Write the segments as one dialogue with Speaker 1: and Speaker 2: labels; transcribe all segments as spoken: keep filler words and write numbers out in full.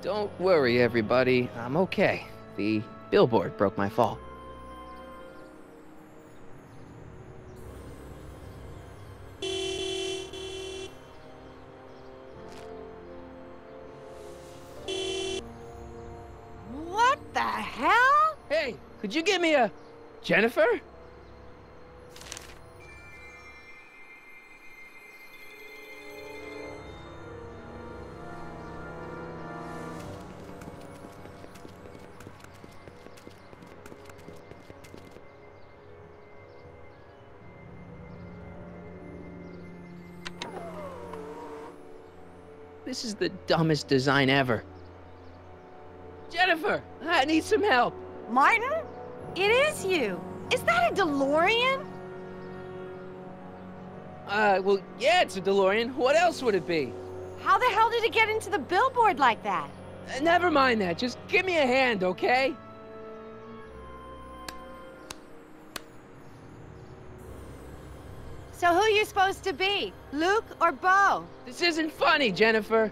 Speaker 1: Don't worry, everybody. I'm okay. The billboard broke my fall.
Speaker 2: What the hell?
Speaker 1: Hey, could you give me a... Jennifer? This is the dumbest design ever. Jennifer, I need some help.
Speaker 2: Martin? It is you. Is that a DeLorean?
Speaker 1: Uh, well, yeah, it's a DeLorean. What else would it be?
Speaker 2: How the hell did it get into the billboard like that?
Speaker 1: Uh, never mind that. Just give me a hand, okay?
Speaker 2: So who are you supposed to be? Luke or Bo?
Speaker 1: This isn't funny, Jennifer.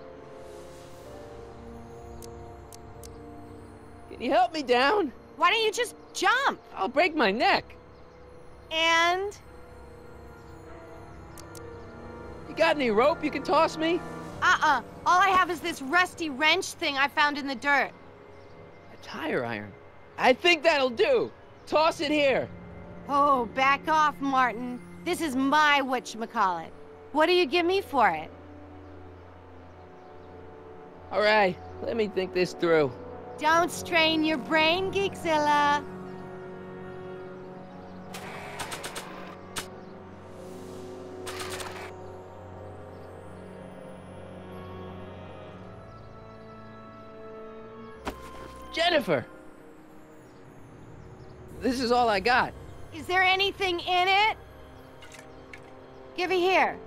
Speaker 1: Can you help me down?
Speaker 2: Why don't you just jump?
Speaker 1: I'll break my neck.
Speaker 2: And?
Speaker 1: You got any rope you can toss me?
Speaker 2: Uh-uh. All I have is this rusty wrench thing I found in the dirt.
Speaker 1: A tire iron. I think that'll do. Toss it here.
Speaker 2: Oh, back off, Martin. This is my whatchamacallit. What do you give me for it?
Speaker 1: All right, let me think this through.
Speaker 2: Don't strain your brain, Geekzilla.
Speaker 1: Jennifer! This is all I got.
Speaker 2: Is there anything in it? Give it here.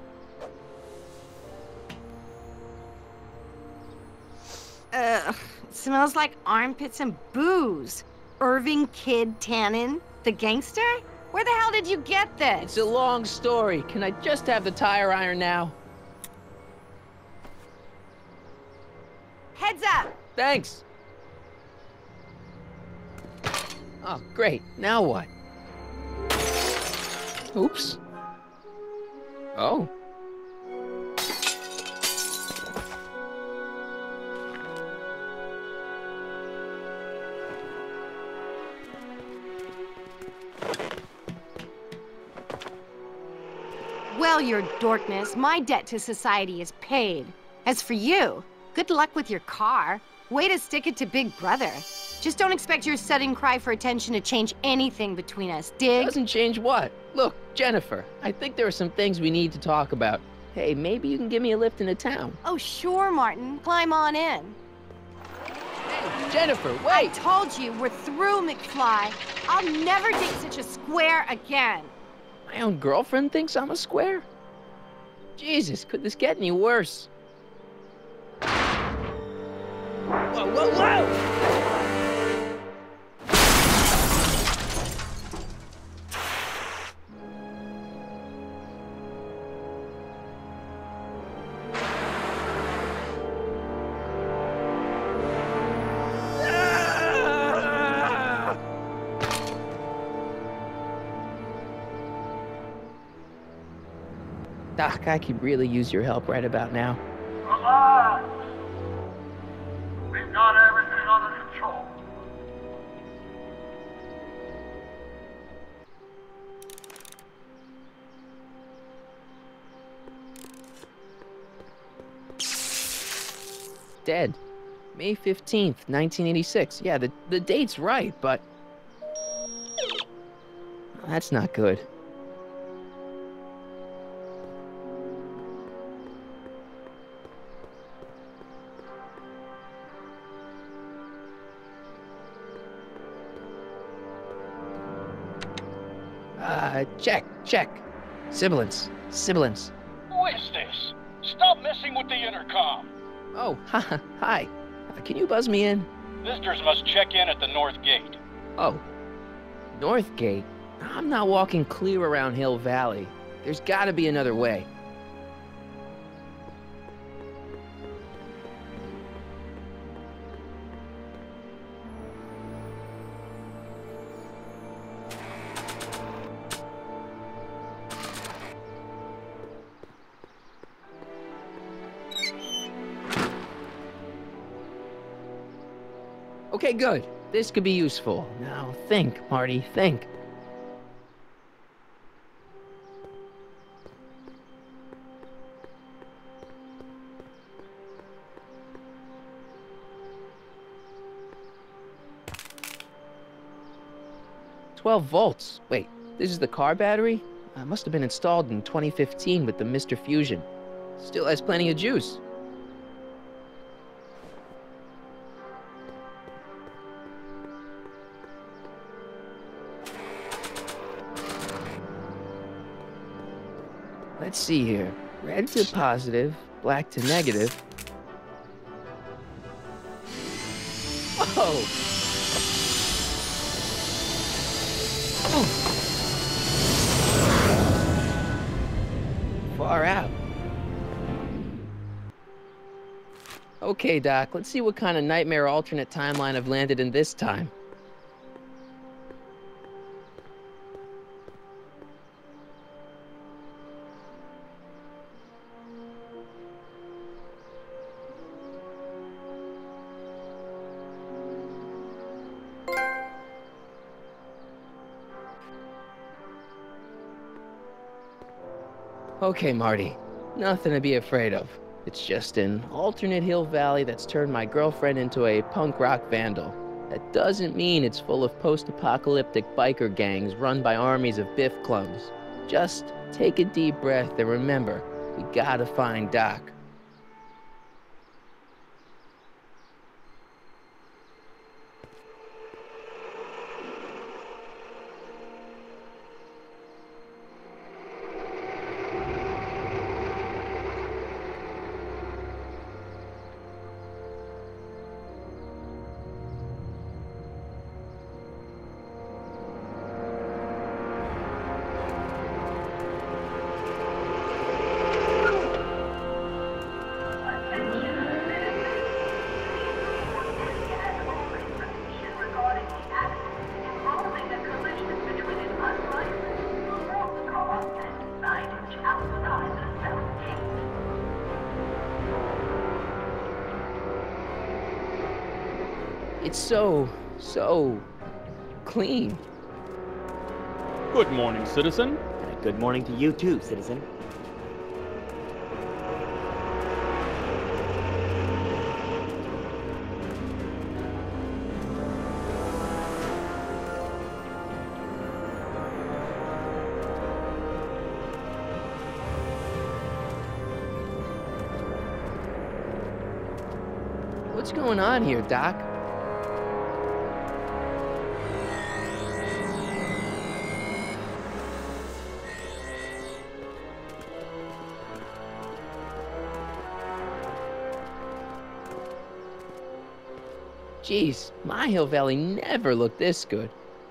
Speaker 2: Ugh, it smells like armpits and booze. Irving Kid Tannen, the gangster? Where the hell did you get this?
Speaker 1: It's a long story. Can I just have the tire iron now?
Speaker 2: Heads up!
Speaker 1: Thanks. Oh, great. Now what? Oops. Oh.
Speaker 2: Well, your dorkness, my debt to society is paid. As for you, good luck with your car. Way to stick it to Big Brother. Just don't expect your sudden cry for attention to change anything between us, dig?
Speaker 1: Doesn't change what? Look, Jennifer, I think there are some things we need to talk about. Hey, maybe you can give me a lift into town.
Speaker 2: Oh, sure, Martin. Climb on in.
Speaker 1: Hey, Jennifer,
Speaker 2: I
Speaker 1: wait!
Speaker 2: told you, we're through, McFly. I'll never date such a square again.
Speaker 1: My own girlfriend thinks I'm a square? Jesus, could this get any worse? Whoa, whoa, whoa! Doc, I could really use your help right about now.
Speaker 3: Relax. We've got everything under control.
Speaker 1: Dead. May fifteenth, nineteen eighty-six. Yeah, the, the date's right, but... That's not good. Uh, check, check. Sibilance, sibilance.
Speaker 3: Who is this? Stop messing with the intercom.
Speaker 1: Oh, haha, hi. Uh, can you buzz me in?
Speaker 3: Visitors must check in at the north gate.
Speaker 1: Oh, North Gate? I'm not walking clear around Hill Valley. There's gotta be another way. Okay, good. This could be useful. Now think, Marty, think. twelve volts. Wait, this is the car battery? Uh, must have been installed in twenty fifteen with the Mister Fusion. Still has plenty of juice. Let's see here. Red to positive, black to negative. Whoa! Far out. Okay, Doc, let's see what kind of nightmare alternate timeline I've landed in this time. Okay, Marty. Nothing to be afraid of. It's just an alternate hill valley that's turned my girlfriend into a punk rock vandal. That doesn't mean it's full of post-apocalyptic biker gangs run by armies of Biff clones. Just take a deep breath and remember, we gotta find Doc. It's so, so clean.
Speaker 4: Good morning, citizen.
Speaker 5: Uh, good morning to you too, citizen.
Speaker 1: What's going on here, Doc? Jeez, my Hill Valley never looked this good.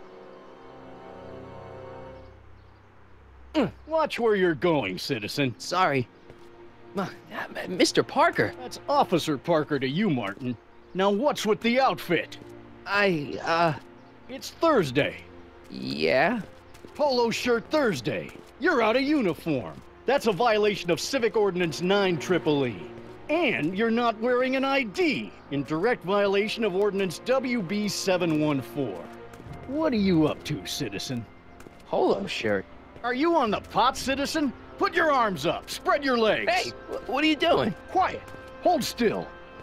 Speaker 3: Watch where you're going, citizen.
Speaker 1: Sorry. Uh, Mister Parker.
Speaker 3: That's Officer Parker to you, Martin. Now what's with the outfit?
Speaker 1: I, uh...
Speaker 3: It's Thursday.
Speaker 1: Yeah?
Speaker 3: Polo shirt Thursday. You're out of uniform. That's a violation of Civic Ordinance nine triple E. And you're not wearing an I D, in direct violation of Ordinance W B seven one four. What are you up to, citizen?
Speaker 1: Polo shirt.
Speaker 3: Are you on the pot, citizen? Put your arms up, spread your legs.
Speaker 1: Hey, wh- what are you doing?
Speaker 3: Quiet. Hold still.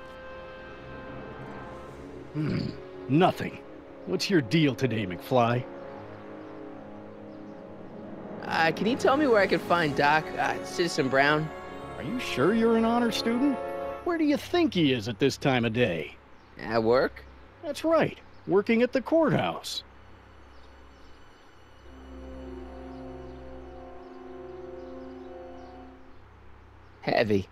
Speaker 3: Hmm, nothing. What's your deal today, McFly?
Speaker 1: Uh, can you tell me where I can find Doc, uh, Citizen Brown?
Speaker 3: Are you sure you're an honor student? Where do you think he is at this time of day?
Speaker 1: At work?
Speaker 3: That's right, working at the courthouse.
Speaker 1: Heavy.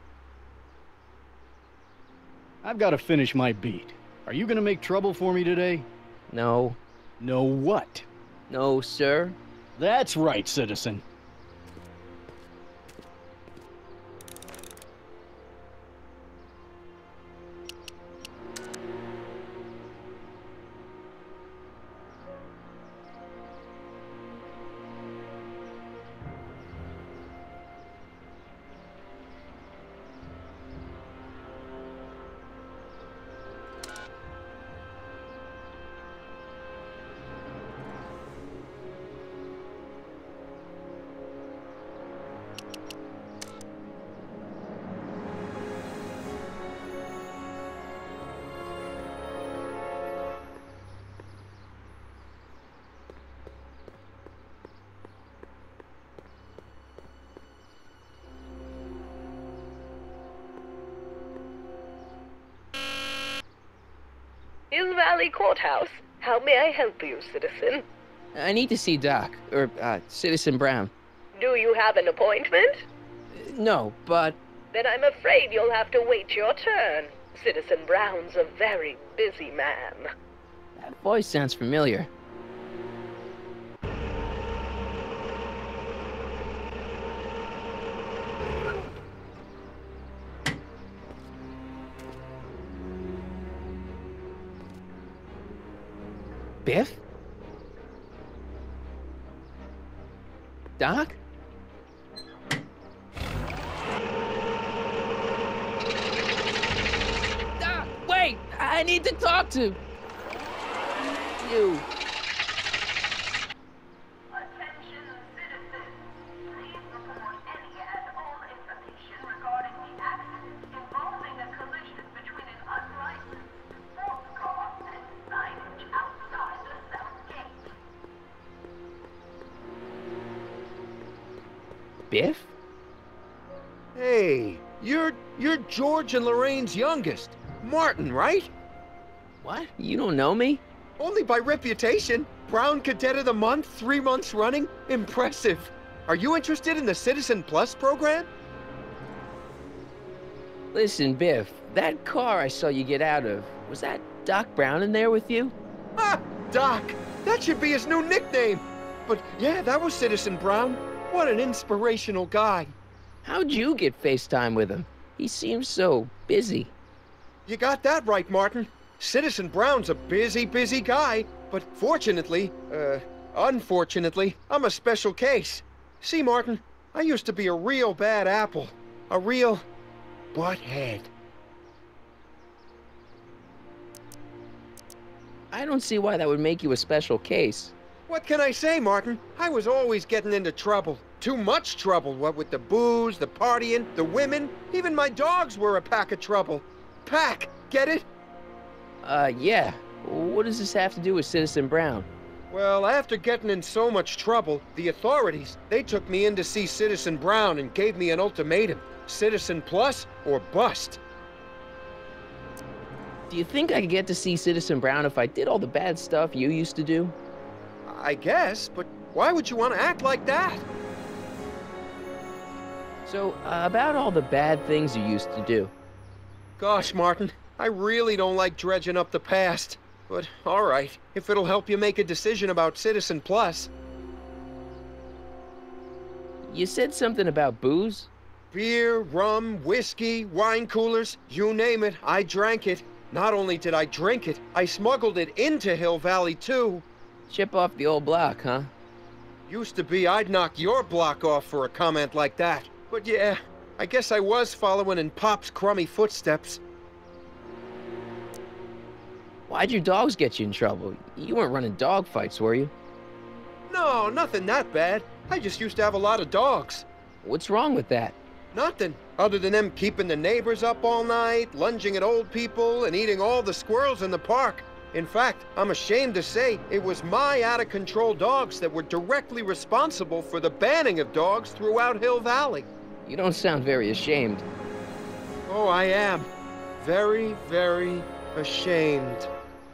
Speaker 3: I've got to finish my beat. Are you gonna make trouble for me today?
Speaker 1: No.
Speaker 3: No what?
Speaker 1: No, sir.
Speaker 3: That's right, citizen.
Speaker 6: Hill Valley Courthouse. How may I help you, citizen?
Speaker 1: I need to see Doc, or, uh, Citizen Brown.
Speaker 6: Do you have an appointment?
Speaker 1: Uh, no, but...
Speaker 6: Then I'm afraid you'll have to wait your turn. Citizen Brown's a very busy man.
Speaker 1: That voice sounds familiar. Biff? Doc? Doc, wait! I need to talk to you.
Speaker 7: Attention citizens. Please report any and all information regarding the accident involving a collision between an unlicensed sports car and signage outside the south gate.
Speaker 1: Biff?
Speaker 8: Hey, you're you're George and Lorraine's youngest. Martin, right?
Speaker 1: What? You don't know me?
Speaker 8: Only by reputation. Brown Cadet of the Month, three months running. Impressive. Are you interested in the Citizen Plus program?
Speaker 1: Listen, Biff, that car I saw you get out of, was that Doc Brown in there with you?
Speaker 8: Ah, Doc. That should be his new nickname. But yeah, that was Citizen Brown. What an inspirational guy.
Speaker 1: How'd you get FaceTime with him? He seems so busy.
Speaker 8: You got that right, Martin. Citizen Brown's a busy, busy guy, but fortunately, uh, unfortunately, I'm a special case. See, Martin, I used to be a real bad apple. A real butthead.
Speaker 1: I don't see why that would make you a special case.
Speaker 8: What can I say, Martin? I was always getting into trouble. Too much trouble, what with the booze, the partying, the women. Even my dogs were a pack of trouble. Pack, get it?
Speaker 1: Uh, yeah. What does this have to do with Citizen Brown?
Speaker 8: Well, after getting in so much trouble, the authorities, they took me in to see Citizen Brown and gave me an ultimatum. Citizen Plus or bust.
Speaker 1: Do you think I could get to see Citizen Brown if I did all the bad stuff you used to do?
Speaker 8: I guess, but why would you want to act like that?
Speaker 1: So, uh, about all the bad things you used to do.
Speaker 8: Gosh, Martin, I really don't like dredging up the past. But, all right, if it'll help you make a decision about Citizen Plus.
Speaker 1: You said something about booze?
Speaker 8: Beer, rum, whiskey, wine coolers, you name it, I drank it. Not only did I drink it, I smuggled it into Hill Valley, too.
Speaker 1: Chip off the old block, huh?
Speaker 8: Used to be I'd knock your block off for a comment like that. But yeah, I guess I was following in Pop's crummy footsteps.
Speaker 1: Why'd your dogs get you in trouble? You weren't running dog fights, were you?
Speaker 8: No, nothing that bad. I just used to have a lot of dogs.
Speaker 1: What's wrong with that?
Speaker 8: Nothing, other than them keeping the neighbors up all night, lunging at old people, and eating all the squirrels in the park. In fact, I'm ashamed to say it was my out-of-control dogs that were directly responsible for the banning of dogs throughout Hill Valley.
Speaker 1: You don't sound very ashamed.
Speaker 8: Oh, I am. Very, very ashamed.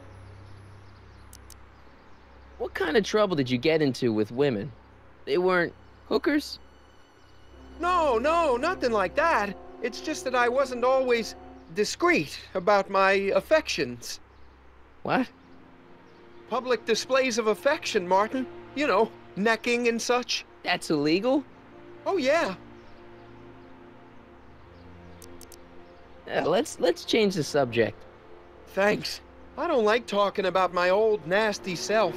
Speaker 1: What kind of trouble did you get into with women? They weren't hookers?
Speaker 8: No, no, nothing like that. It's just that I wasn't always discreet about my affections.
Speaker 1: What?
Speaker 8: Public displays of affection, Martin. You know, necking and such.
Speaker 1: That's illegal?
Speaker 8: Oh, yeah.
Speaker 1: Uh, let's let's change the subject.
Speaker 8: Thanks. I don't like talking about my old nasty self.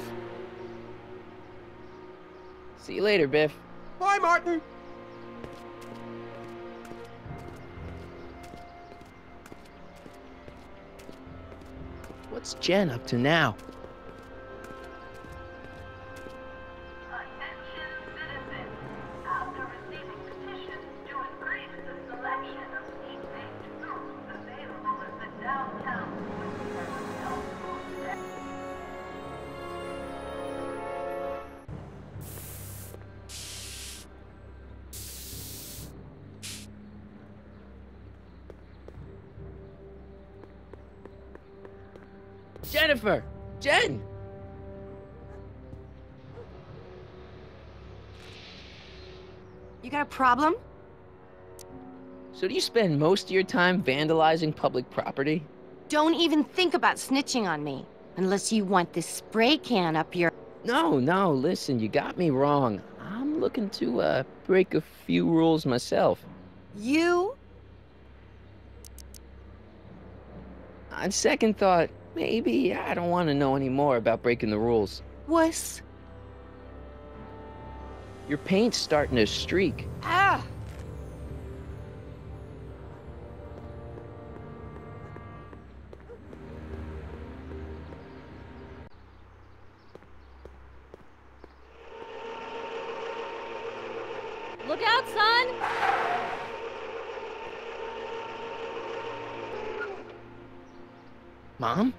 Speaker 1: See you later, Biff.
Speaker 8: Bye, Martin.
Speaker 1: What's Jen up to now?
Speaker 7: Attention citizens. After receiving petitions to increase the selection of meat-based foods available at the downtown health food stand.
Speaker 1: Jennifer! Jen!
Speaker 2: You got a problem?
Speaker 1: So do you spend most of your time vandalizing public property?
Speaker 2: Don't even think about snitching on me. Unless you want this spray can up your...
Speaker 1: No, no, listen, you got me wrong. I'm looking to, uh, break a few rules myself.
Speaker 2: You?
Speaker 1: On second thought, maybe I don't want to know any more about breaking the rules.
Speaker 2: Wuss.
Speaker 1: Your paint's starting to streak.
Speaker 2: Ah!
Speaker 9: Look out, son!
Speaker 1: Mom?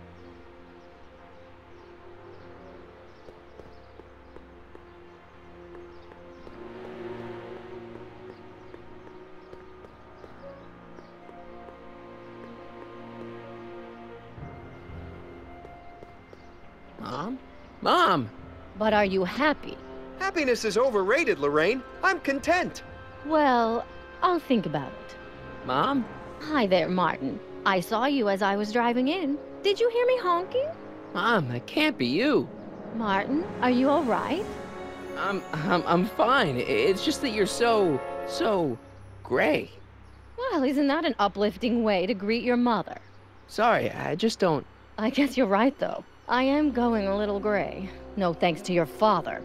Speaker 1: Mom? Mom!
Speaker 9: But are you happy?
Speaker 8: Happiness is overrated, Lorraine. I'm content.
Speaker 9: Well, I'll think about it.
Speaker 1: Mom?
Speaker 9: Hi there, Martin. I saw you as I was driving in. Did you hear me honking?
Speaker 1: Mom, that can't be you.
Speaker 9: Martin, are you all right?
Speaker 1: I'm, I'm, I'm fine. It's just that you're so, so gray.
Speaker 9: Well, isn't that an uplifting way to greet your mother?
Speaker 1: Sorry, I just don't...
Speaker 9: I guess you're right, though. I am going a little gray. No thanks to your father.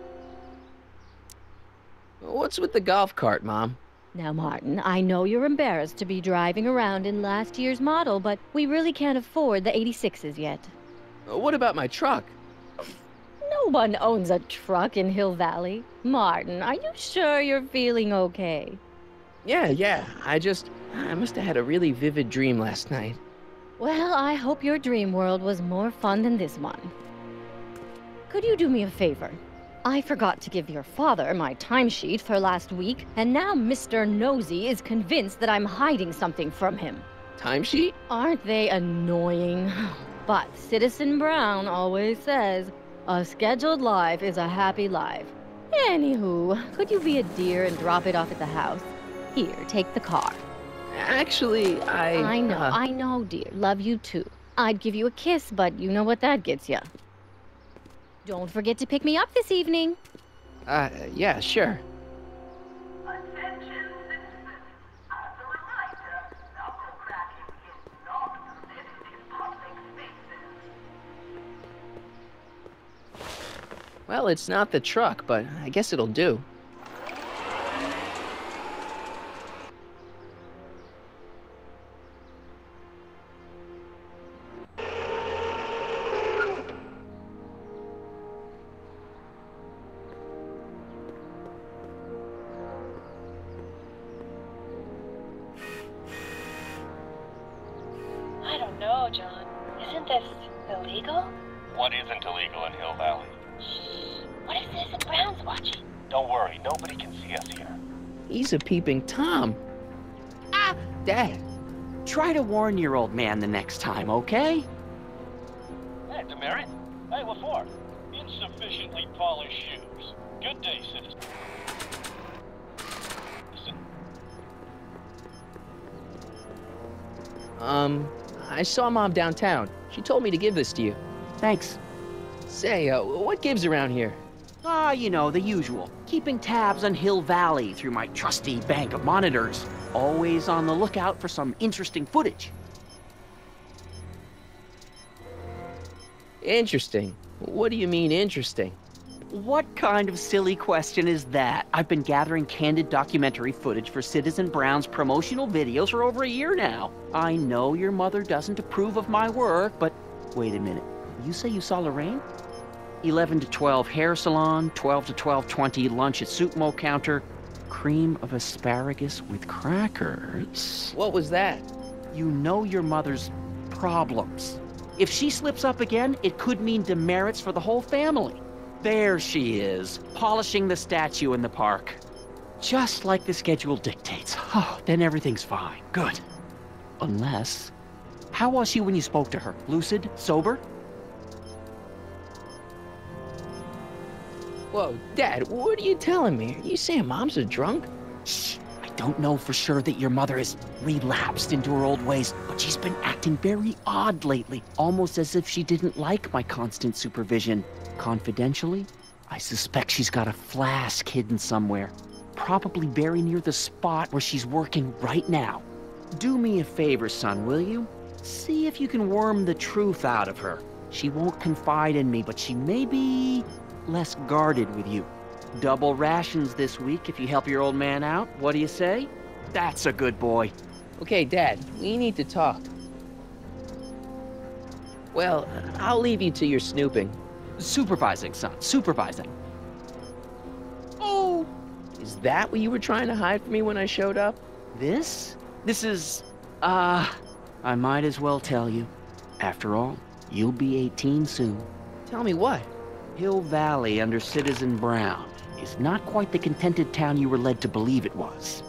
Speaker 1: What's with the golf cart, Mom?
Speaker 9: Now, Martin, I know you're embarrassed to be driving around in last year's model, but we really can't afford the eighty-sixes yet.
Speaker 1: What about my truck?
Speaker 9: No one owns a truck in Hill Valley. Martin, are you sure you're feeling okay?
Speaker 1: Yeah, yeah. I just... I must have had a really vivid dream last night.
Speaker 9: Well, I hope your dream world was more fun than this one. Could you do me a favor? I forgot to give your father my timesheet for last week, and now Mister Nosy is convinced that I'm hiding something from him.
Speaker 1: Timesheet?
Speaker 9: Aren't they annoying? But Citizen Brown always says, a scheduled life is a happy life. Anywho, could you be a dear and drop it off at the house? Here, take the car.
Speaker 1: Actually, I...
Speaker 9: I know,
Speaker 1: uh,
Speaker 9: I know, dear. Love you too. I'd give you a kiss, but you know what that gets ya. Don't forget to pick me up this evening.
Speaker 1: Uh, yeah, sure.
Speaker 7: Attention citizens. As a reminder, knuckle cracking is not permitted in public spaces.
Speaker 1: Well, it's not the truck, but I guess it'll do.
Speaker 10: I don't know, John. Isn't this illegal?
Speaker 11: What isn't illegal in Hill Valley?
Speaker 10: Shh. What if Citizen Brown's watching?
Speaker 11: Don't worry, nobody can see us here.
Speaker 1: He's a peeping Tom. Ah! Dad.
Speaker 5: Try to warn your old man the next time, okay?
Speaker 11: Hey, Demerit. Hey, LaFour. Insufficiently polished shoes. Good day, citizen. Listen.
Speaker 1: Um, I saw Mom downtown. She told me to give this to you.
Speaker 5: Thanks.
Speaker 1: Say, uh, what gives around here?
Speaker 5: Ah, you know, the usual. Keeping tabs on Hill Valley through my trusty bank of monitors. Always on the lookout for some interesting footage.
Speaker 1: Interesting. What do you mean, interesting?
Speaker 5: What kind of silly question is that? I've been gathering candid documentary footage for Citizen Brown's promotional videos for over a year now. I know your mother doesn't approve of my work, but wait a minute. You say you saw Lorraine? eleven to twelve hair salon, twelve to twelve twenty lunch at soup mo counter, cream of asparagus with crackers.
Speaker 1: What was that?
Speaker 5: You know your mother's problems. If she slips up again, it could mean demerits for the whole family. There she is, polishing the statue in the park. Just like the schedule dictates. Oh, then everything's fine. Good. Unless... How was she when you spoke to her? Lucid? Sober?
Speaker 1: Whoa, Dad, what are you telling me? Are you saying Mom's a drunk?
Speaker 5: Shh. I don't know for sure that your mother has relapsed into her old ways, but she's been acting very odd lately, almost as if she didn't like my constant supervision. Confidentially, I suspect she's got a flask hidden somewhere, probably very near the spot where she's working right now. Do me a favor, son, will you? See if you can worm the truth out of her. She won't confide in me, but she may be less guarded with you. Double rations this week if you help your old man out. What do you say? That's a good boy.
Speaker 1: Okay, Dad, we need to talk. Well, I'll leave you to your snooping.
Speaker 5: Supervising, son, supervising. Oh!
Speaker 1: Is that what you were trying to hide from me when I showed up?
Speaker 5: This? This is, uh, I might as well tell you. After all, you'll be eighteen soon.
Speaker 1: Tell me what?
Speaker 5: Hill Valley under Citizen Brown is not quite the contented town you were led to believe it was.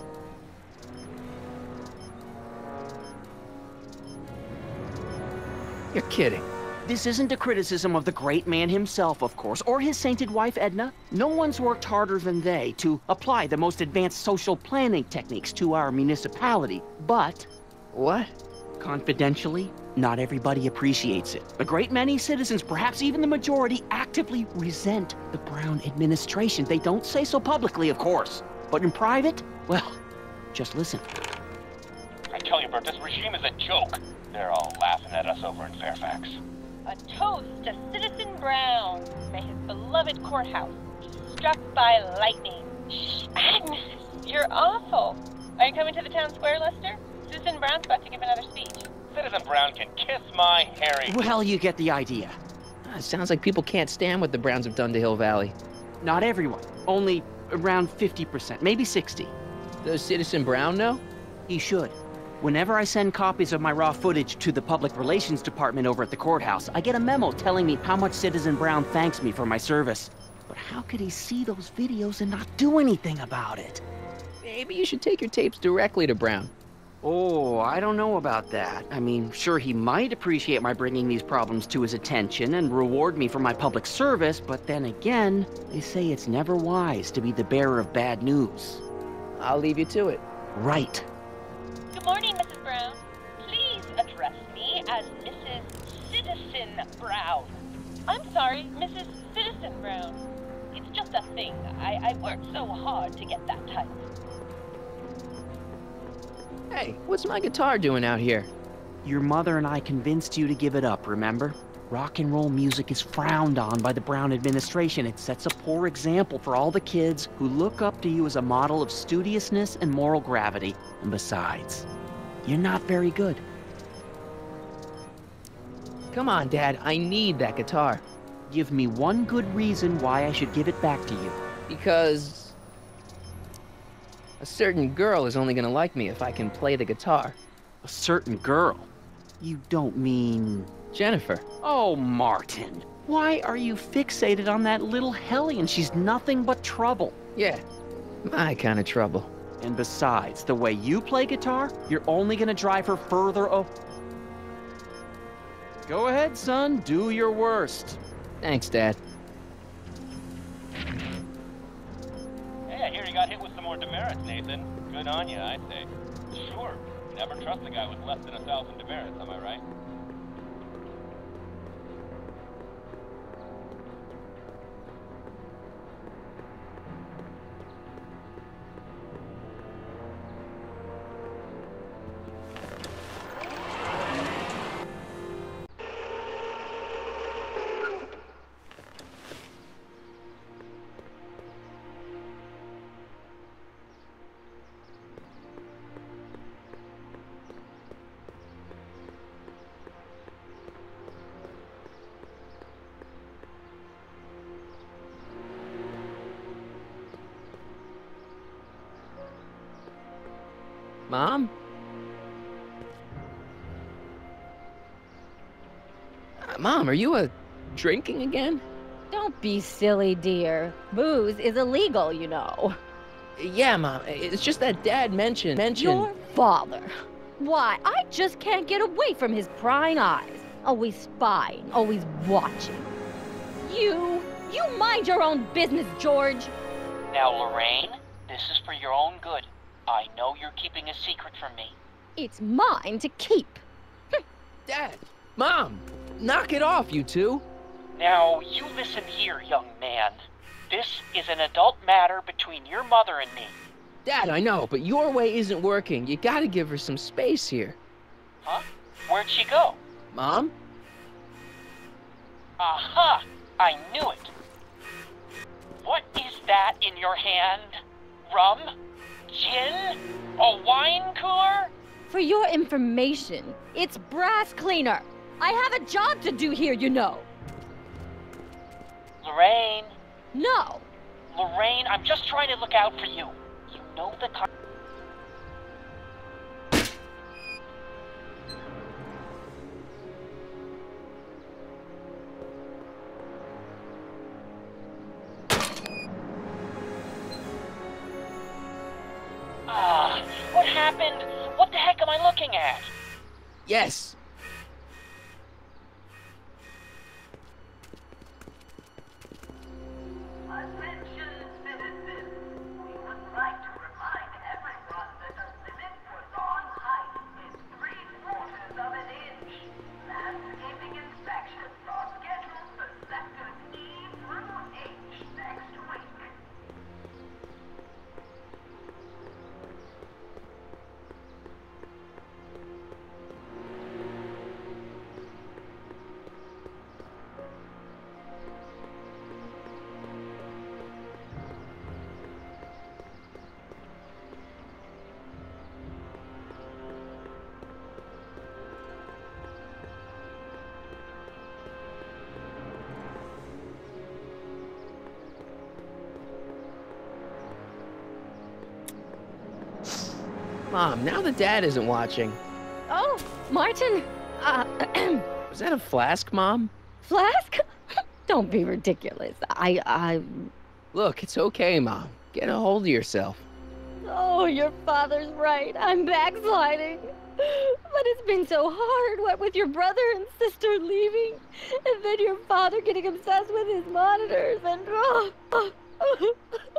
Speaker 1: You're kidding.
Speaker 5: This isn't a criticism of the great man himself, of course, or his sainted wife, Edna. No one's worked harder than they to apply the most advanced social planning techniques to our municipality, but...
Speaker 1: What?
Speaker 5: Confidentially, not everybody appreciates it. A great many citizens, perhaps even the majority, actively resent the Brown administration. They don't say so publicly, of course. But in private, well, just listen.
Speaker 11: I tell you, Bert, this regime is a joke. They're all laughing at us over in Fairfax.
Speaker 10: A toast to Citizen Brown. May his beloved courthouse be struck by lightning. Shh, Agnes, you're awful. Are you coming to the town square, Lester? Citizen Brown's about to give another speech.
Speaker 11: Citizen Brown can kiss my hairy...
Speaker 5: Well, you get the idea.
Speaker 1: Uh, it sounds like people can't stand what the Browns have done to Hill Valley.
Speaker 5: Not everyone. Only around fifty percent, maybe sixty.
Speaker 1: Does Citizen Brown know?
Speaker 5: He should. Whenever I send copies of my raw footage to the Public Relations Department over at the courthouse, I get a memo telling me how much Citizen Brown thanks me for my service. But how could he see those videos and not do anything about it?
Speaker 1: Maybe you should take your tapes directly to Brown.
Speaker 5: Oh, I don't know about that. I mean, sure, he might appreciate my bringing these problems to his attention and reward me for my public service, but then again, they say it's never wise to be the bearer of bad news.
Speaker 1: I'll leave you to it.
Speaker 5: Right.
Speaker 10: Good morning, Missus Brown. Please address me as Missus Citizen Brown. I'm sorry, Missus Citizen Brown. It's just a thing. I, I worked so hard to get that title.
Speaker 1: Hey, what's my guitar doing out here?
Speaker 5: Your mother and I convinced you to give it up, remember? Rock and roll music is frowned on by the Brown administration. It sets a poor example for all the kids who look up to you as a model of studiousness and moral gravity. And besides, you're not very good.
Speaker 1: Come on, Dad, I need that guitar.
Speaker 5: Give me one good reason why I should give it back to you.
Speaker 1: Because... a certain girl is only gonna like me if I can play the guitar.
Speaker 5: A certain girl? You don't mean...
Speaker 1: Jennifer.
Speaker 5: Oh, Martin. Why are you fixated on that little hellion? She's nothing but trouble.
Speaker 1: Yeah, my kind of trouble.
Speaker 5: And besides, the way you play guitar, you're only gonna drive her further o- Go ahead, son. Do your worst.
Speaker 1: Thanks, Dad.
Speaker 11: Hey, I hear you got hit with some more demerits, Nathan. Good on you, I say. Sure. Never trust a guy with less than a thousand demerits, am I right?
Speaker 1: Mom? Uh, Mom, are you, uh, drinking again?
Speaker 9: Don't be silly, dear. Booze is illegal, you know.
Speaker 1: Yeah, Mom. It's just that Dad mentioned... mentioned...
Speaker 9: Your father. Why, I just can't get away from his prying eyes. Always spying, always watching. You, You mind your own business, George!
Speaker 5: Now, Lorraine, this is for your own good. I know you're keeping a secret from me.
Speaker 9: It's mine to keep.
Speaker 1: Dad! Mom! Knock it off, you two!
Speaker 5: Now, you listen here, young man. This is an adult matter between your mother and me.
Speaker 1: Dad, I know, but your way isn't working. You gotta give her some space here.
Speaker 5: Huh? Where'd she go?
Speaker 1: Mom?
Speaker 5: Aha! I knew it. What is that in your hand? Rum? Gin? A wine cooler?
Speaker 9: For your information, it's brass cleaner. I have a job to do here, you know.
Speaker 5: Lorraine.
Speaker 9: No.
Speaker 5: Lorraine, I'm just trying to look out for you. You know the kind. Ah, what happened? What the heck am I looking at?
Speaker 1: Yes.
Speaker 7: Attention, citizens. We would like to remind everyone that the limit for lawn height is three quarters of an inch. Landscaping inspections are scheduled for sectors E through H next week.
Speaker 1: Mom, now that Dad isn't watching.
Speaker 9: Oh, Martin. Uh,
Speaker 1: Was that a flask, Mom?
Speaker 9: Flask? Don't be ridiculous. I, I...
Speaker 1: Look, it's okay, Mom. Get a hold of yourself.
Speaker 9: Oh, your father's right. I'm backsliding. But it's been so hard, what with your brother and sister leaving, and then your father getting obsessed with his monitors, and... Oh, oh.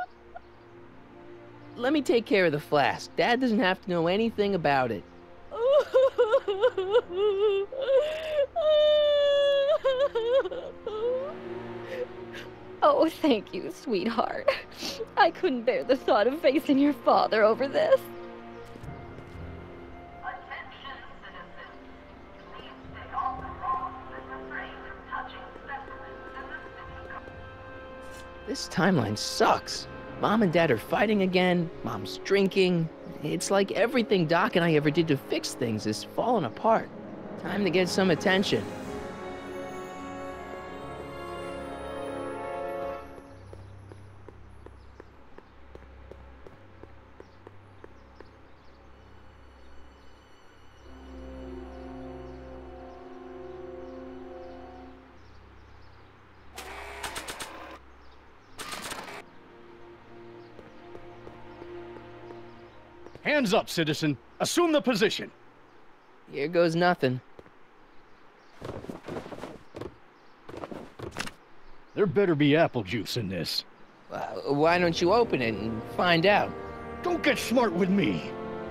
Speaker 1: Let me take care of the flask. Dad doesn't have to know anything about it.
Speaker 9: Oh, thank you, sweetheart. I couldn't bear the thought of facing your father over this.
Speaker 7: Attention, citizens. Please stay off the lawn and refrain from touching specimens in the city.
Speaker 1: This timeline sucks. Mom and Dad are fighting again. Mom's drinking. It's like everything Doc and I ever did to fix things is falling apart. Time to get some attention.
Speaker 3: Hands up, citizen. Assume the position.
Speaker 1: Here goes nothing.
Speaker 3: There better be apple juice in this.
Speaker 1: Uh, why don't you open it and find out?
Speaker 3: Don't get smart with me.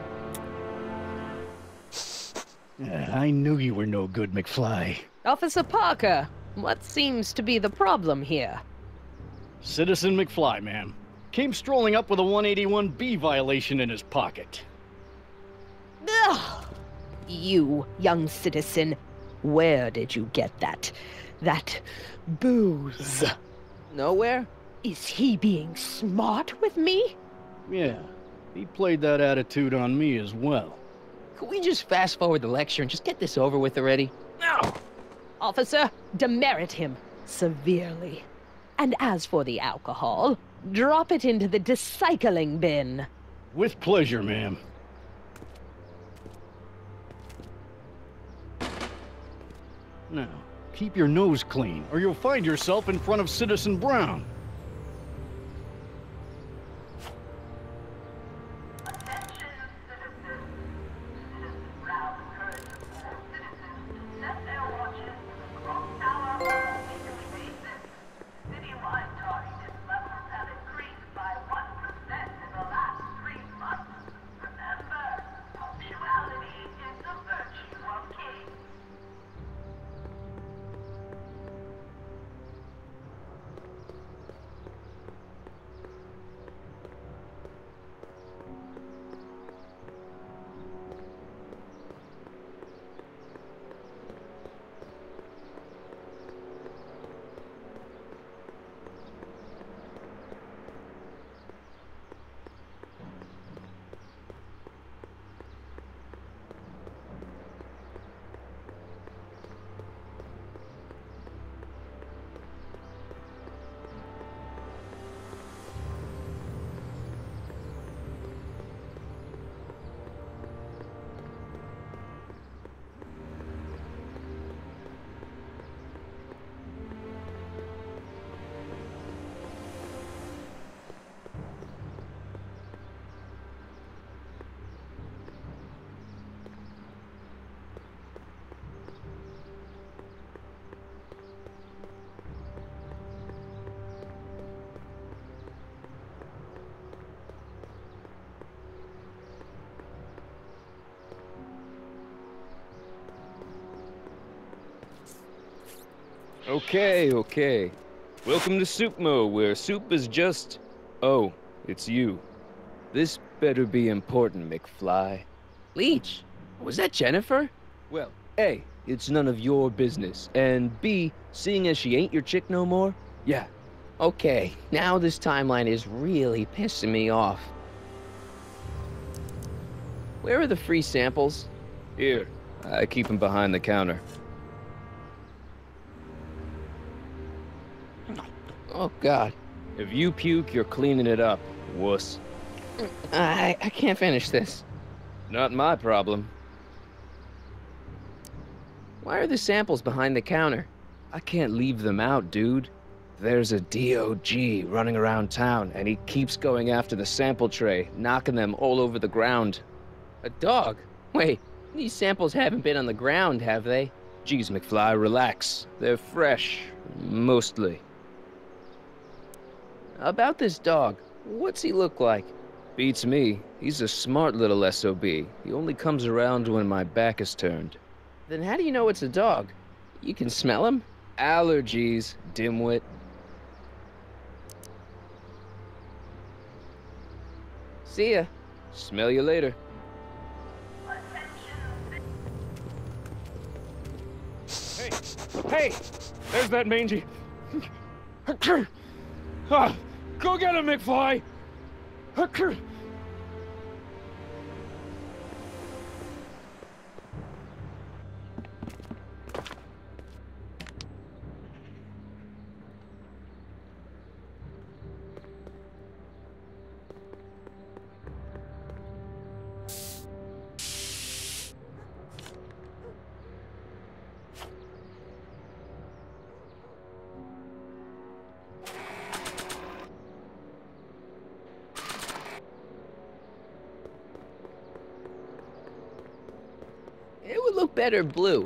Speaker 3: Uh, I knew you were no good, McFly.
Speaker 6: Officer Parker, what seems to be the problem here?
Speaker 3: Citizen McFly, ma'am. Came strolling up with a one eighty-one B violation in his pocket.
Speaker 6: Ugh! You, young citizen, where did you get that? That booze?
Speaker 1: Nowhere?
Speaker 6: Is he being smart with me?
Speaker 3: Yeah, he played that attitude on me as well.
Speaker 1: Could we just fast forward the lecture and just get this over with already? No!
Speaker 6: Officer, demerit him severely. And as for the alcohol, drop it into the recycling bin.
Speaker 3: With pleasure, ma'am. Now, keep your nose clean, or you'll find yourself in front of Citizen Brown.
Speaker 7: Attention, citizens. Citizen Brown urges all citizens to set their watches to the clock tower on a weekly basis. Citywide
Speaker 12: Okay, okay. Welcome to Soupmo, where soup is just... Oh, it's you. This better be important, McFly.
Speaker 1: Leech, was that Jennifer?
Speaker 12: Well, A, it's none of your business, and B, seeing as she ain't your chick no more, yeah.
Speaker 1: Okay, now this timeline is really pissing me off. Where are the free samples?
Speaker 12: Here, I keep them behind the counter.
Speaker 1: Oh, God.
Speaker 12: If you puke, you're cleaning it up, wuss.
Speaker 1: I, I can't finish this.
Speaker 12: Not my problem.
Speaker 1: Why are the samples behind the counter?
Speaker 12: I can't leave them out, dude. There's a D O G running around town, and he keeps going after the sample tray, knocking them all over the ground.
Speaker 1: A dog? Wait, these samples haven't been on the ground, have they?
Speaker 12: Geez, McFly, relax. They're fresh. Mostly.
Speaker 1: About this dog, what's he look like?
Speaker 12: Beats me. He's a smart little S O B. He only comes around when my back is turned.
Speaker 1: Then how do you know it's a dog? You can smell him?
Speaker 12: Allergies, dimwit.
Speaker 1: See ya.
Speaker 12: Smell you later.
Speaker 4: Hey! Hey! There's that mangy... Ah, go get him, McFly!
Speaker 1: It would look better blue.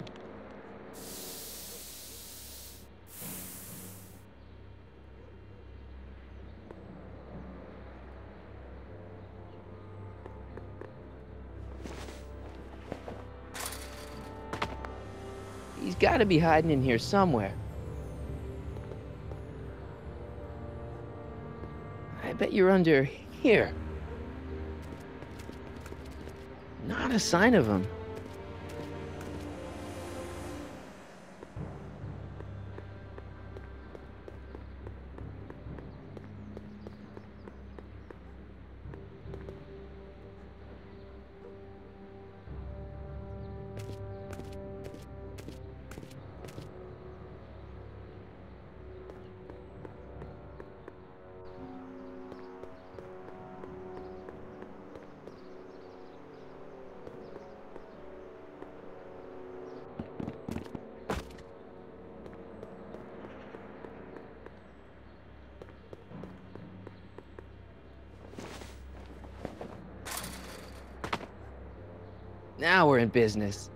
Speaker 1: He's got to be hiding in here somewhere. I bet you're under here. Not a sign of him. Now we're in business.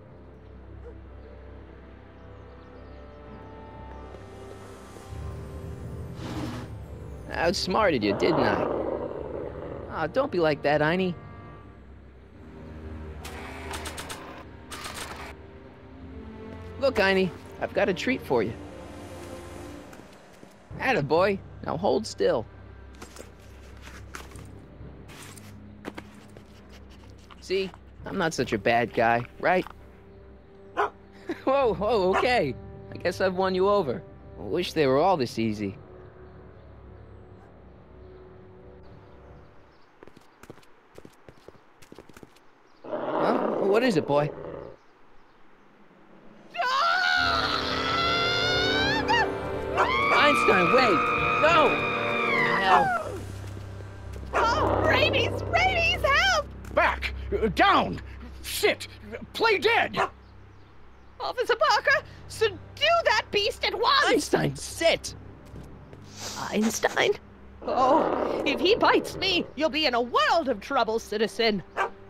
Speaker 1: I outsmarted you, didn't I? Oh, don't be like that, Einie. Look, Einie, I've got a treat for you. Attaboy, now hold still. See? I'm not such a bad guy, right? Whoa, whoa, okay. I guess I've won you over. I wish they were all this easy. Huh? What is it, boy? Einstein, wait! No! Hell.
Speaker 6: Oh, rabies! Rabies, help!
Speaker 3: Back! Down! Sit! Play dead!
Speaker 6: Officer Parker, subdue that beast at once!
Speaker 1: Einstein, sit!
Speaker 6: Einstein? Oh, if he bites me, you'll be in a world of trouble, citizen.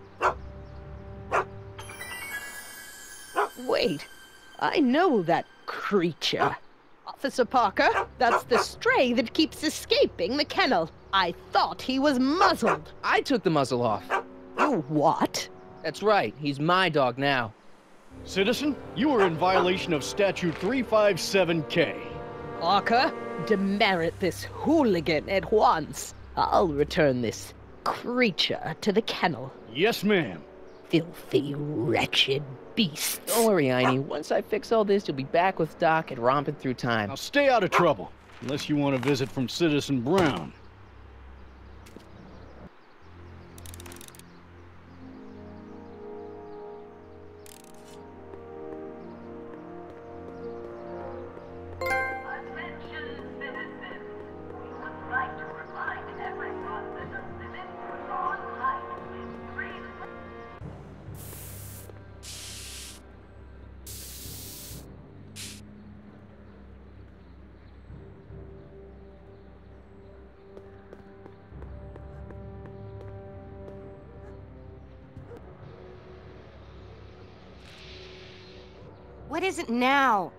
Speaker 6: Wait, I know that creature. Officer Parker, that's the stray that keeps escaping the kennel. I thought he was muzzled.
Speaker 1: I took the muzzle off.
Speaker 6: You what?
Speaker 1: That's right, he's my dog now.
Speaker 3: Citizen, you are in violation of Statute three five seven K.
Speaker 6: Parker, demerit this hooligan at once. I'll return this creature to the kennel.
Speaker 3: Yes, ma'am.
Speaker 6: Filthy, wretched beast.
Speaker 1: Don't worry, Einie. Once I fix all this, you'll be back with Doc and romping through time.
Speaker 3: Now stay out of trouble, unless you want a visit from Citizen Brown.
Speaker 7: Attention citizens. We would like to remind everyone that the limit for lawn height is three
Speaker 2: What is it now?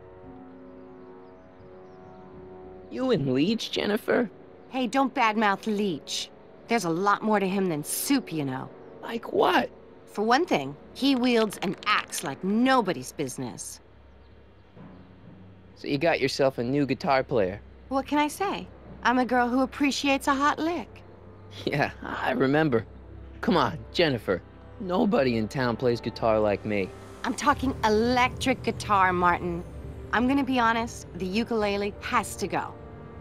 Speaker 1: You and Leech, Jennifer?
Speaker 2: Hey, don't badmouth Leech. There's a lot more to him than soup, you know.
Speaker 1: Like what?
Speaker 2: For one thing, he wields an axe like nobody's business.
Speaker 1: So you got yourself a new guitar player.
Speaker 2: What can I say? I'm a girl who appreciates a hot lick.
Speaker 1: Yeah, I remember. Come on, Jennifer. Nobody in town plays guitar like me.
Speaker 2: I'm talking electric guitar, Martin. I'm gonna be honest, the ukulele has to go.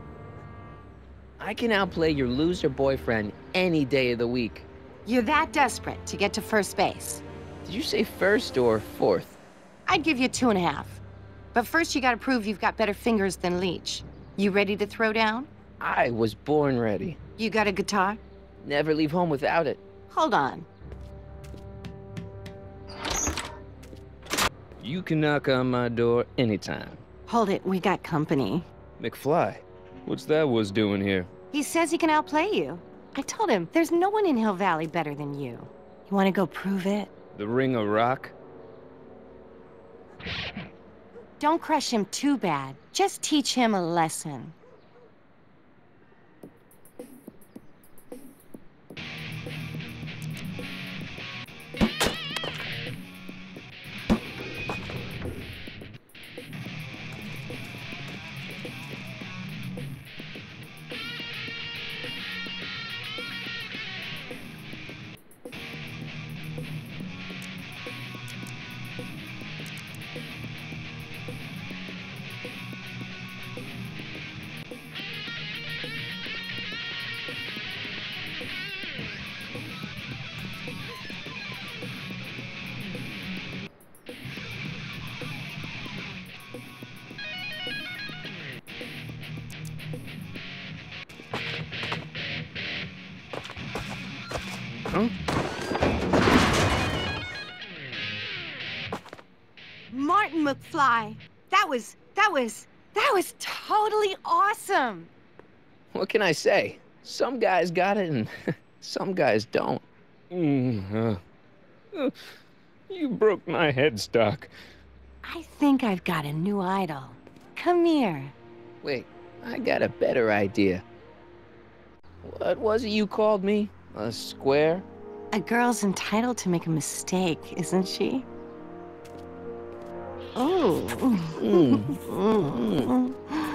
Speaker 1: I can outplay your loser boyfriend any day of the week.
Speaker 2: You're that desperate to get to first base.
Speaker 1: Did you say first or fourth?
Speaker 2: I'd give you two and a half. But first you gotta prove you've got better fingers than Leech. You ready to throw down?
Speaker 1: I was born ready.
Speaker 2: You got a guitar?
Speaker 1: Never leave home without it.
Speaker 2: Hold on.
Speaker 12: You can knock on my door anytime.
Speaker 2: Hold it, we got company.
Speaker 12: McFly, what's that was doing here?
Speaker 2: He says he can outplay you. I told him, there's no one in Hill Valley better than you. You wanna go prove it?
Speaker 12: The Ring of Rock?
Speaker 2: Don't crush him too bad. Just teach him a lesson.
Speaker 12: Huh?
Speaker 2: Martin McFly, that was, that was, that was totally awesome.
Speaker 1: What can I say? Some guys got it and some guys don't.
Speaker 12: Mm, uh, uh, you broke my headstock.
Speaker 2: I think I've got a new idol. Come here.
Speaker 1: Wait, I got a better idea. What was it you called me? A square?
Speaker 2: A girl's entitled to make a mistake, isn't she? Oh.
Speaker 1: Mm. Mm.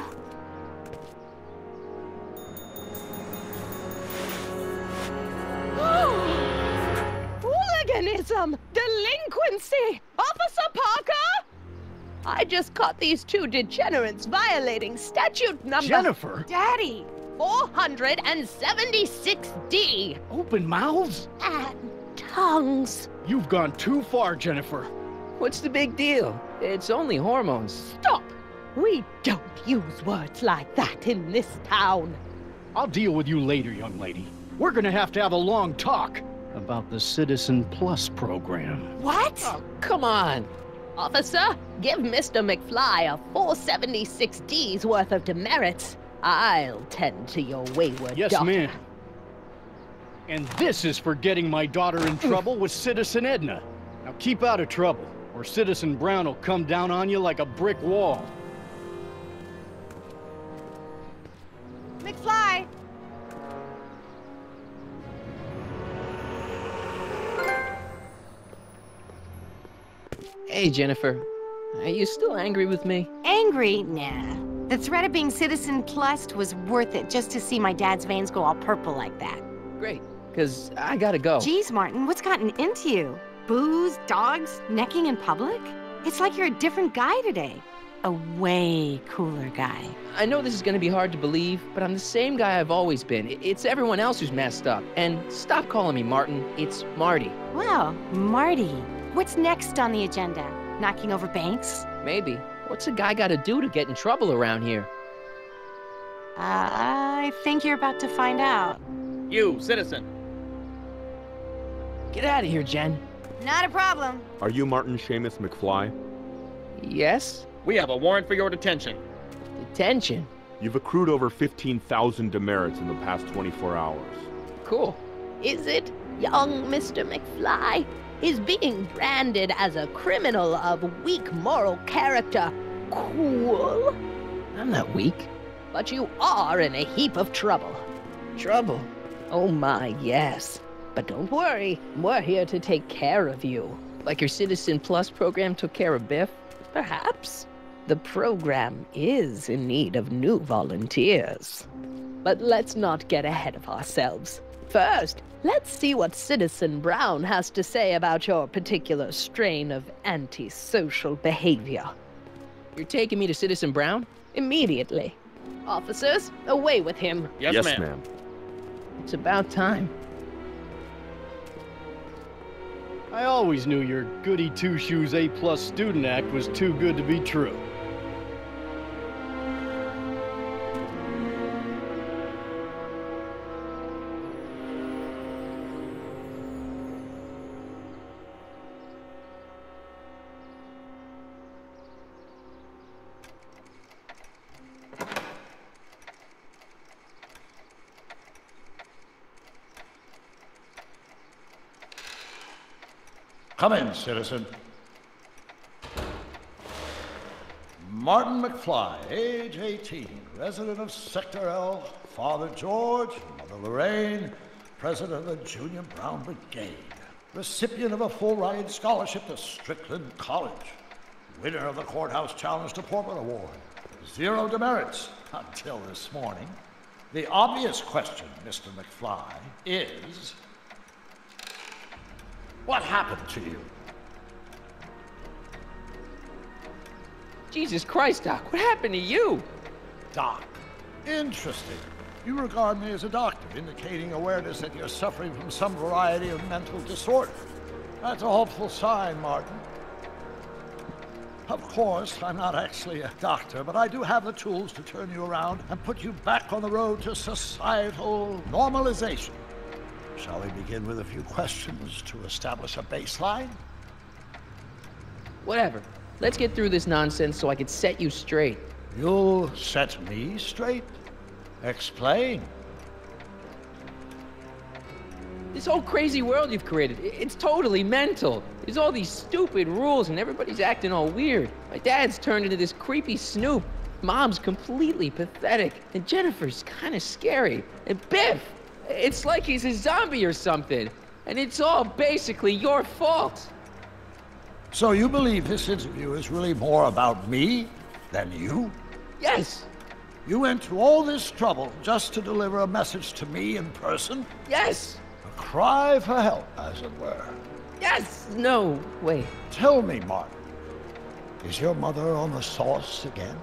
Speaker 6: Hooliganism! Delinquency! Officer Parker! I just caught these two degenerates violating statute number...
Speaker 3: Jennifer!
Speaker 2: Daddy!
Speaker 6: four hundred seventy-six D.
Speaker 3: Open mouths?
Speaker 6: And tongues.
Speaker 3: You've gone too far, Jennifer.
Speaker 1: What's the big deal? It's only hormones.
Speaker 6: Stop! We don't use words like that in this town.
Speaker 3: I'll deal with you later, young lady. We're gonna have to have a long talk about the Citizen Plus program.
Speaker 2: What?
Speaker 1: Oh, come on.
Speaker 6: Officer, give Mister McFly a four seventy-six D's worth of demerits. I'll tend to your wayward
Speaker 3: Yes,
Speaker 6: daughter.
Speaker 3: ma'am. And this is for getting my daughter in trouble with Citizen Edna. Now keep out of trouble, or Citizen Brown will come down on you like a brick wall.
Speaker 2: McFly!
Speaker 1: Hey, Jennifer. Are you still angry with me?
Speaker 2: Angry? Nah. The threat of being Citizen Plus was worth it just to see my dad's veins go all purple like that.
Speaker 1: Great, because I gotta go.
Speaker 2: Geez, Martin, what's gotten into you? Booze, dogs, necking in public? It's like you're a different guy today. A way cooler guy.
Speaker 1: I know this is gonna be hard to believe, but I'm the same guy I've always been. It's everyone else who's messed up. And stop calling me Martin, it's Marty.
Speaker 2: Well, Marty, what's next on the agenda? Knocking over banks?
Speaker 1: Maybe. What's a guy gotta do to get in trouble around here?
Speaker 2: Uh, I think you're about to find out.
Speaker 13: You, citizen.
Speaker 1: Get out of here, Jen.
Speaker 2: Not a problem.
Speaker 14: Are you Martin Seamus McFly?
Speaker 1: Yes?
Speaker 13: We have a warrant for your detention.
Speaker 1: Detention?
Speaker 14: You've accrued over fifteen thousand demerits in the past twenty-four hours.
Speaker 1: Cool.
Speaker 6: Is it, young Mister McFly? Is being branded as a criminal of weak moral character cool?
Speaker 1: I'm not weak.
Speaker 6: But you are in a heap of trouble.
Speaker 1: Trouble?
Speaker 6: Oh my, yes. But don't worry, we're here to take care of you.
Speaker 1: Like your Citizen Plus program took care of Biff?
Speaker 6: Perhaps. The program is in need of new volunteers. But let's not get ahead of ourselves. First, let's see what Citizen Brown has to say about your particular strain of antisocial behavior.
Speaker 1: You're taking me to Citizen Brown?
Speaker 6: Immediately. Officers, away with him.
Speaker 13: Yes,
Speaker 14: yes
Speaker 13: ma'am.
Speaker 14: ma'am.
Speaker 1: It's about time.
Speaker 3: I always knew your goody two-shoes A-plus student act was too good to be true.
Speaker 15: Come in, citizen. Martin McFly, age eighteen, resident of Sector L, Father George, Mother Lorraine, president of the Junior Brown Brigade, recipient of a full-ride scholarship to Strickland College, winner of the Courthouse Challenge to Portman Award, zero demerits until this morning. The obvious question, Mister McFly, is... what happened to you?
Speaker 1: Jesus Christ, Doc, what happened to you?
Speaker 15: Doc. Interesting. You regard me as a doctor, indicating awareness that you're suffering from some variety of mental disorder. That's a hopeful sign, Martin. Of course, I'm not actually a doctor, but I do have the tools to turn you around and put you back on the road to societal normalization. Shall we begin with a few questions to establish a baseline?
Speaker 1: Whatever. Let's get through this nonsense so I can set you straight.
Speaker 15: You'll set me straight? Explain.
Speaker 1: This whole crazy world you've created, it's totally mental. There's all these stupid rules and everybody's acting all weird. My dad's turned into this creepy snoop. Mom's completely pathetic. And Jennifer's kind of scary. And Biff, it's like he's a zombie or something. And it's all basically your fault.
Speaker 15: So you believe this interview is really more about me than you?
Speaker 1: Yes.
Speaker 15: You went to all this trouble just to deliver a message to me in person?
Speaker 1: Yes.
Speaker 15: A cry for help, as it were.
Speaker 1: Yes. No, wait.
Speaker 15: Tell me, Martin, is your mother on the sauce again?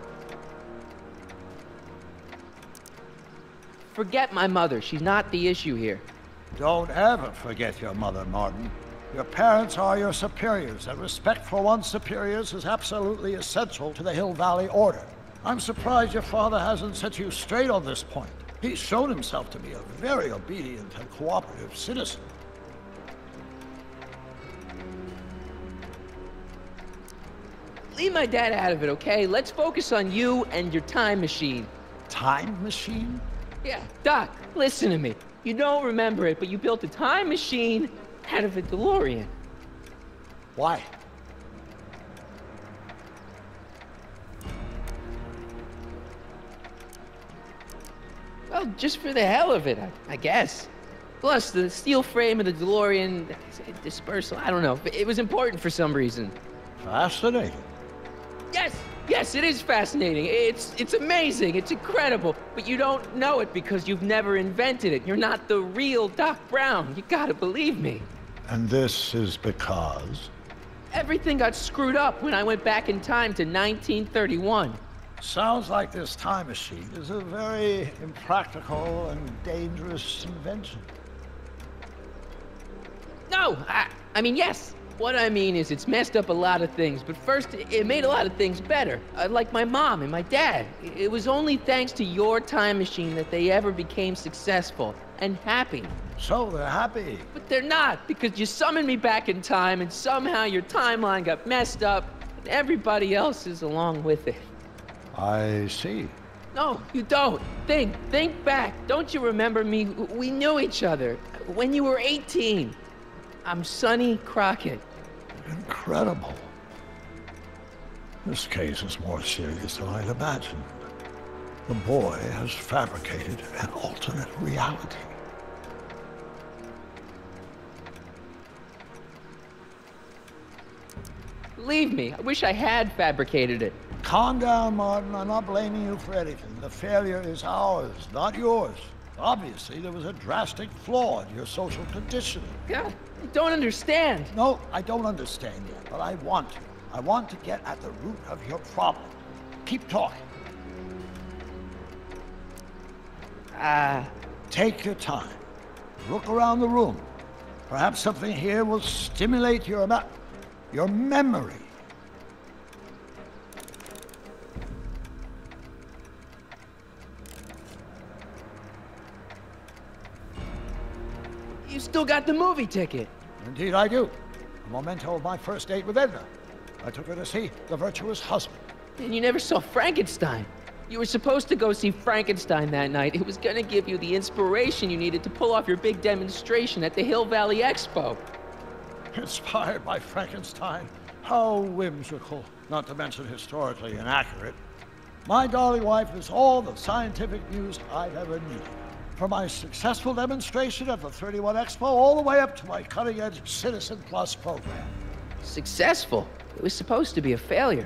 Speaker 1: Forget my mother. She's not the issue here.
Speaker 15: Don't ever forget your mother, Martin. Your parents are your superiors, and respect for one's superiors is absolutely essential to the Hill Valley Order. I'm surprised your father hasn't set you straight on this point. He's shown himself to be a very obedient and cooperative citizen.
Speaker 1: Leave my dad out of it, okay? Let's focus on you and your time machine.
Speaker 15: Time machine?
Speaker 1: Yeah, Doc, listen to me. You don't remember it, but you built a time machine out of a DeLorean.
Speaker 15: Why?
Speaker 1: Well, just for the hell of it, I, I guess. Plus, the steel frame of the DeLorean, dispersal, I don't know. It was important for some reason.
Speaker 15: Fascinating.
Speaker 1: Yes, Yes, it is fascinating. It's it's amazing. It's incredible. But you don't know it because you've never invented it. You're not the real Doc Brown. You gotta believe me.
Speaker 15: And this is because?
Speaker 1: Everything got screwed up when I went back in time to nineteen thirty-one.
Speaker 15: Sounds like this time machine is a very impractical and dangerous invention.
Speaker 1: No, I, I mean, yes. What I mean is it's messed up a lot of things, but first, it made a lot of things better. Uh, like my mom and my dad. It was only thanks to your time machine that they ever became successful and happy.
Speaker 15: So they're happy.
Speaker 1: But they're not, because you summoned me back in time, and somehow your timeline got messed up, and everybody else is along with it.
Speaker 15: I see.
Speaker 1: No, you don't. Think, think back. Don't you remember me? We knew each other when you were eighteen. I'm Sonny Crockett.
Speaker 15: Incredible. This case is more serious than I'd imagined. The boy has fabricated an alternate reality.
Speaker 1: Believe me, I wish I had fabricated it.
Speaker 15: Calm down, Martin. I'm not blaming you for anything. The failure is ours, not yours. Obviously, there was a drastic flaw in your social conditioning.
Speaker 1: God, I don't understand.
Speaker 15: No, I don't understand yet, but I want to. I want to get at the root of your problem. Keep talking.
Speaker 1: Ah. Uh...
Speaker 15: Take your time. Look around the room. Perhaps something here will stimulate your ma- your memory.
Speaker 1: You still got the movie ticket.
Speaker 15: Indeed I do. A memento of my first date with Edna. I took her to see The Virtuous Husband.
Speaker 1: And you never saw Frankenstein. You were supposed to go see Frankenstein that night. It was gonna give you the inspiration you needed to pull off your big demonstration at the Hill Valley Expo.
Speaker 15: Inspired by Frankenstein? How whimsical, not to mention historically inaccurate. My darling wife is all the scientific news I've ever needed. From my successful demonstration at the thirty-one Expo all the way up to my cutting-edge Citizen Plus program.
Speaker 1: Successful? It was supposed to be a failure.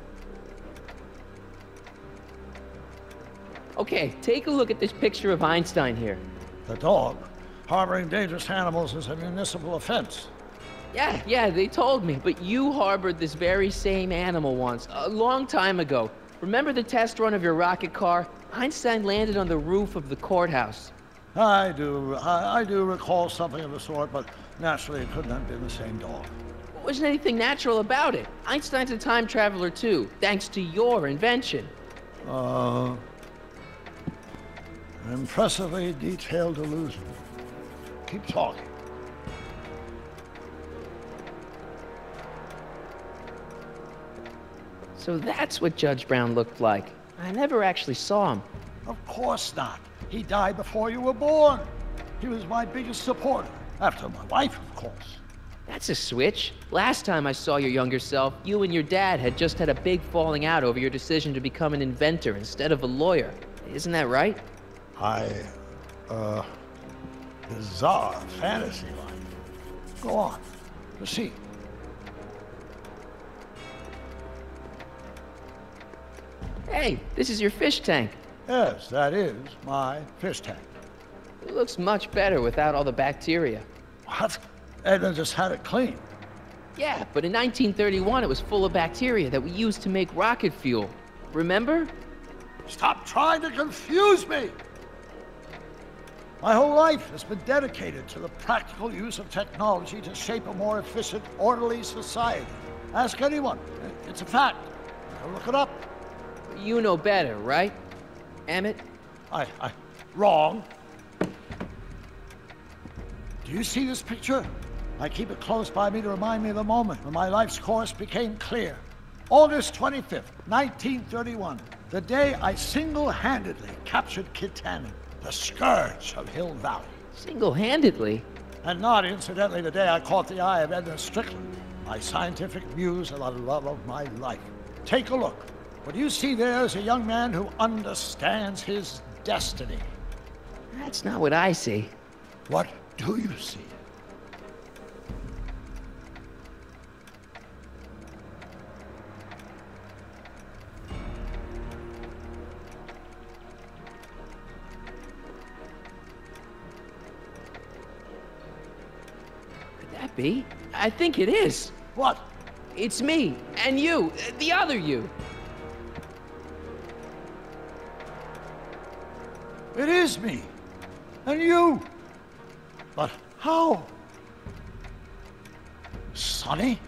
Speaker 1: Okay, take a look at this picture of Einstein here.
Speaker 15: The dog? Harboring dangerous animals is a municipal offense.
Speaker 1: Yeah, yeah, they told me, but you harbored this very same animal once, a long time ago. Remember the test run of your rocket car? Einstein landed on the roof of the courthouse.
Speaker 15: I do, I, I do recall something of the sort, but naturally it couldn't have been the same dog.
Speaker 1: There wasn't anything natural about it. Einstein's a time traveler too, thanks to your invention.
Speaker 15: Uh... An impressively detailed illusion. Keep talking.
Speaker 1: So that's what Judge Brown looked like. I never actually saw him.
Speaker 15: Of course not. He died before you were born. He was my biggest supporter, after my wife, of course.
Speaker 1: That's a switch. Last time I saw your younger self, you and your dad had just had a big falling out over your decision to become an inventor instead of a lawyer. Isn't that right?
Speaker 15: I, uh, bizarre fantasy life. Go on, proceed.
Speaker 1: Hey, this is your fish tank.
Speaker 15: Yes, that is my fish tank.
Speaker 1: It looks much better without all the bacteria.
Speaker 15: What? Edna just had it cleaned.
Speaker 1: Yeah, but in nineteen thirty-one it was full of bacteria that we used to make rocket fuel. Remember?
Speaker 15: Stop trying to confuse me! My whole life has been dedicated to the practical use of technology to shape a more efficient, orderly society. Ask anyone. It's a fact. Go look it up.
Speaker 1: You know better, right, Emmett?
Speaker 15: I, I, wrong. Do you see this picture? I keep it close by me to remind me of the moment when my life's course became clear. August twenty-fifth, nineteen thirty-one, the day I single-handedly captured Kit Tannen, the scourge of Hill Valley.
Speaker 1: Single-handedly?
Speaker 15: And not, incidentally, the day I caught the eye of Edna Strickland, my scientific muse and the love of my life. Take a look. What you see there is a young man who understands his destiny.
Speaker 1: That's not what I see.
Speaker 15: What do you see?
Speaker 1: be. I think it is.
Speaker 15: What?
Speaker 1: It's me, and you, the other you.
Speaker 15: It is me. And you. But how? Sonny?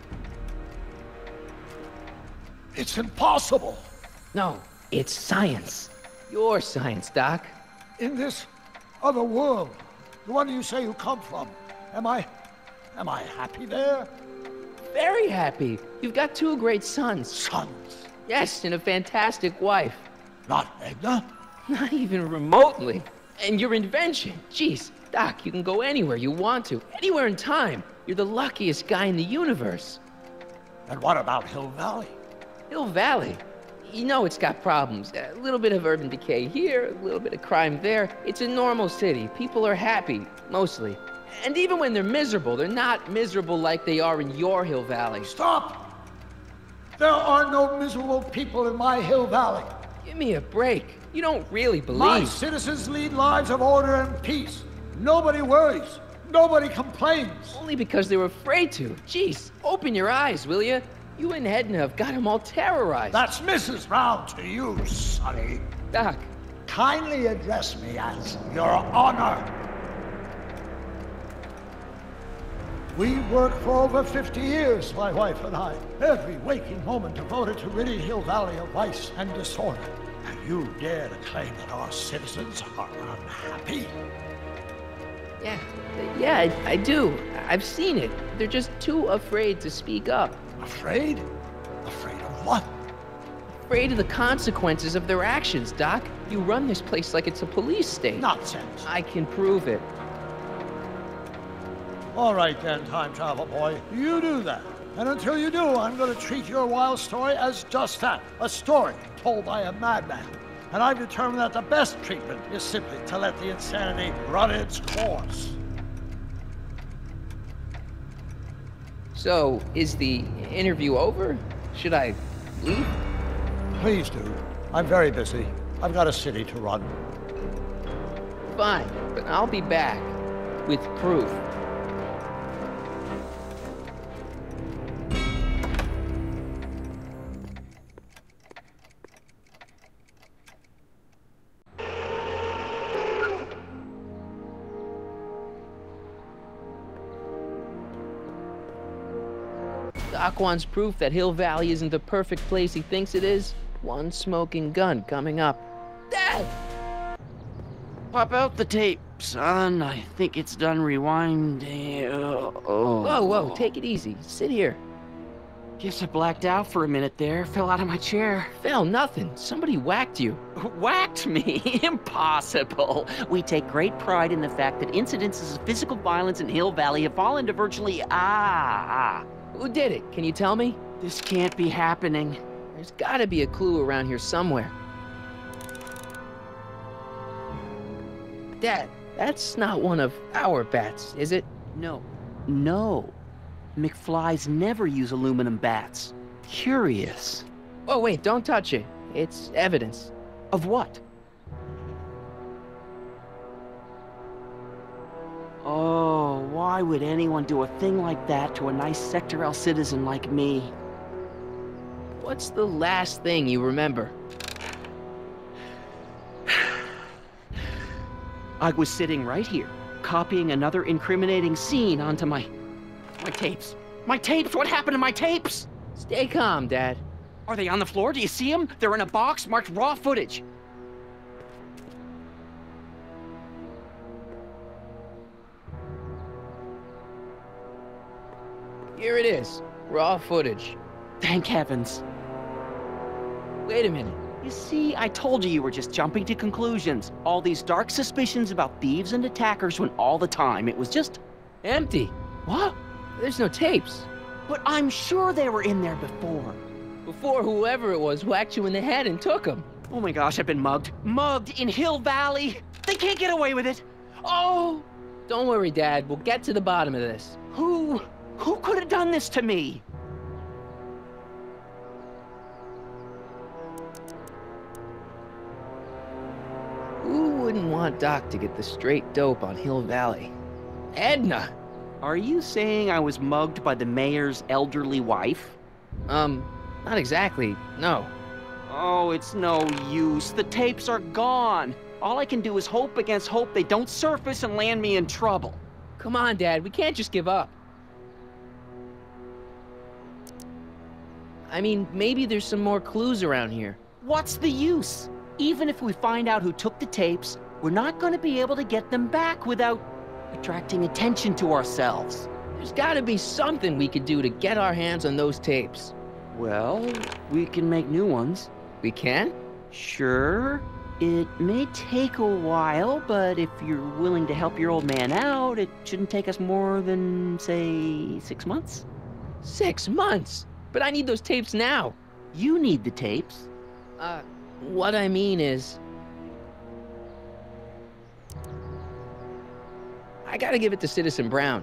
Speaker 15: It's impossible.
Speaker 1: No, it's science. Your science, Doc.
Speaker 15: In this other world, the one you say you come from, am I... am I happy there?
Speaker 1: Very happy. You've got two great sons.
Speaker 15: Sons?
Speaker 1: Yes, and a fantastic wife.
Speaker 15: Not Edna?
Speaker 1: Not even remotely. And your invention. Jeez, Doc, you can go anywhere you want to. Anywhere in time. You're the luckiest guy in the universe.
Speaker 15: And what about Hill Valley?
Speaker 1: Hill Valley? You know it's got problems. A little bit of urban decay here, a little bit of crime there. It's a normal city. People are happy, mostly. And even when they're miserable, they're not miserable like they are in your Hill Valley.
Speaker 15: Stop! There are no miserable people in my Hill Valley.
Speaker 1: Give me a break. You don't really believe...
Speaker 15: My citizens lead lives of order and peace. Nobody worries. Nobody complains.
Speaker 1: Only because they were afraid to. Jeez, open your eyes, will you? You and Edna have got them all terrorized.
Speaker 15: That's Missus Brown to you, Sonny.
Speaker 1: Doc.
Speaker 15: Kindly address me as Your Honor. We worked for over fifty years, my wife and I. Every waking moment devoted to ridding Hill Valley of vice and disorder. And you dare to claim that our citizens are unhappy?
Speaker 1: Yeah, yeah, I, I do. I've seen it. They're just too afraid to speak up.
Speaker 15: Afraid? Afraid of what?
Speaker 1: Afraid of the consequences of their actions, Doc. You run this place like it's a police state.
Speaker 15: Nonsense.
Speaker 1: I can prove it.
Speaker 15: All right then, time travel boy. You do that. And until you do, I'm going to treat your wild story as just that. A story told by a madman. And I've determined that the best treatment is simply to let the insanity run its course.
Speaker 1: So, is the interview over? Should I leave?
Speaker 15: Please do. I'm very busy. I've got a city to run.
Speaker 1: Fine, but I'll be back with proof. Doc wants proof that Hill Valley isn't the perfect place he thinks it is. One smoking gun coming up. Dad!
Speaker 5: Pop out the tape, son. I think it's done rewinding. Oh.
Speaker 1: Whoa, whoa, take it easy. Sit here.
Speaker 5: Guess I blacked out for a minute there. Fell out of my chair.
Speaker 1: Fell nothing. Somebody whacked you.
Speaker 5: Whacked me? Impossible. We take great pride in the fact that incidences of physical violence in Hill Valley have fallen to virtually... Ah, ah.
Speaker 1: Who did it? Can you tell me?
Speaker 5: This can't be happening.
Speaker 1: There's gotta be a clue around here somewhere. Dad, that's not one of our bats, is it?
Speaker 5: No. No. McFlys never use aluminum bats. Curious.
Speaker 1: Oh, wait, don't touch it. It's evidence.
Speaker 5: Of what? Oh, why would anyone do a thing like that to a nice Sector L citizen like me?
Speaker 1: What's the last thing you remember?
Speaker 5: I was sitting right here, copying another incriminating scene onto my... my tapes. My tapes! What happened to my tapes?
Speaker 1: Stay calm, Dad.
Speaker 5: Are they on the floor? Do you see them? They're in a box marked raw footage.
Speaker 1: Here it is. Raw footage.
Speaker 5: Thank heavens.
Speaker 1: Wait a minute.
Speaker 5: You see, I told you you were just jumping to conclusions. All these dark suspicions about thieves and attackers when all the time it was just...
Speaker 1: empty.
Speaker 5: What?
Speaker 1: There's no tapes.
Speaker 5: But I'm sure they were in there before.
Speaker 1: Before whoever it was whacked you in the head and took them.
Speaker 5: Oh my gosh, I've been mugged. Mugged in Hill Valley. They can't get away with it. Oh!
Speaker 1: Don't worry, Dad. We'll get to the bottom of this.
Speaker 5: Who... who could have done this to me?
Speaker 1: Who wouldn't want Doc to get the straight dope on Hill Valley? Edna!
Speaker 5: Are you saying I was mugged by the mayor's elderly wife?
Speaker 1: Um, not exactly, no.
Speaker 5: Oh, it's no use. The tapes are gone. All I can do is hope against hope they don't surface and land me in trouble.
Speaker 1: Come on, Dad, we can't just give up. I mean, maybe there's some more clues around here.
Speaker 5: What's the use? Even if we find out who took the tapes, we're not going to be able to get them back without attracting attention to ourselves.
Speaker 1: There's gotta be something we could do to get our hands on those tapes.
Speaker 5: Well, we can make new ones.
Speaker 1: We can?
Speaker 5: Sure. It may take a while, but if you're willing to help your old man out, it shouldn't take us more than, say, six months?
Speaker 1: Six months? But I need those tapes now.
Speaker 5: You need the tapes.
Speaker 1: Uh, what I mean is... I gotta give it to Citizen Brown.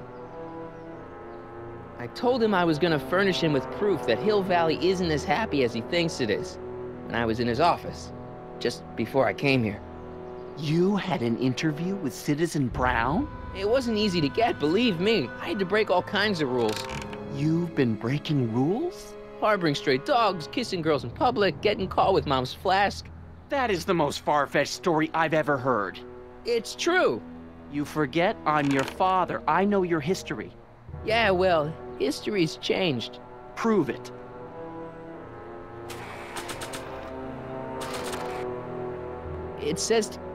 Speaker 1: I told him I was gonna furnish him with proof that Hill Valley isn't as happy as he thinks it is, when I was in his office, just before I came here.
Speaker 5: You had an interview with Citizen Brown?
Speaker 1: It wasn't easy to get, believe me. I had to break all kinds of rules.
Speaker 5: You've been breaking rules?
Speaker 1: Harboring stray dogs, kissing girls in public, getting caught with Mom's flask.
Speaker 5: That is the most far-fetched story I've ever heard.
Speaker 1: It's true.
Speaker 5: You forget I'm your father. I know your history.
Speaker 1: Yeah, well, history's changed.
Speaker 5: Prove it.
Speaker 1: It says... T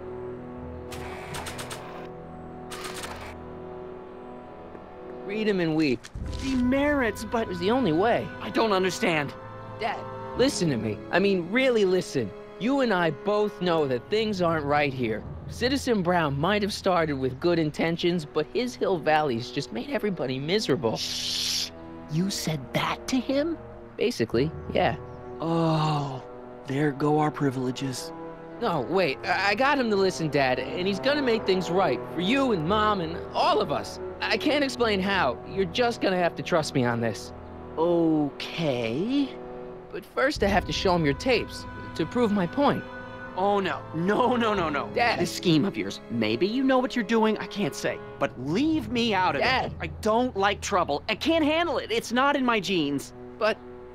Speaker 1: Read him and weep.
Speaker 5: Demerits, but...
Speaker 1: It was the only way.
Speaker 5: I don't understand.
Speaker 1: Dad, listen to me. I mean, really listen. You and I both know that things aren't right here. Citizen Brown might have started with good intentions, but his Hill Valley's just made everybody miserable.
Speaker 5: Shh! You said that to him?
Speaker 1: Basically, yeah.
Speaker 5: Oh, there go our privileges.
Speaker 1: No, wait, I, I got him to listen, Dad, and he's gonna make things right for you and Mom and all of us. I can't explain how. You're just gonna have to trust me on this.
Speaker 5: Okay.
Speaker 1: But first I have to show him your tapes, to prove my point.
Speaker 5: Oh, no. No, no, no, no.
Speaker 1: Dad.
Speaker 5: This scheme of yours, maybe you know what you're doing, I can't say. But leave me out of
Speaker 1: Dad.
Speaker 5: it. I don't like trouble. I can't handle it. It's not in my genes.
Speaker 1: But...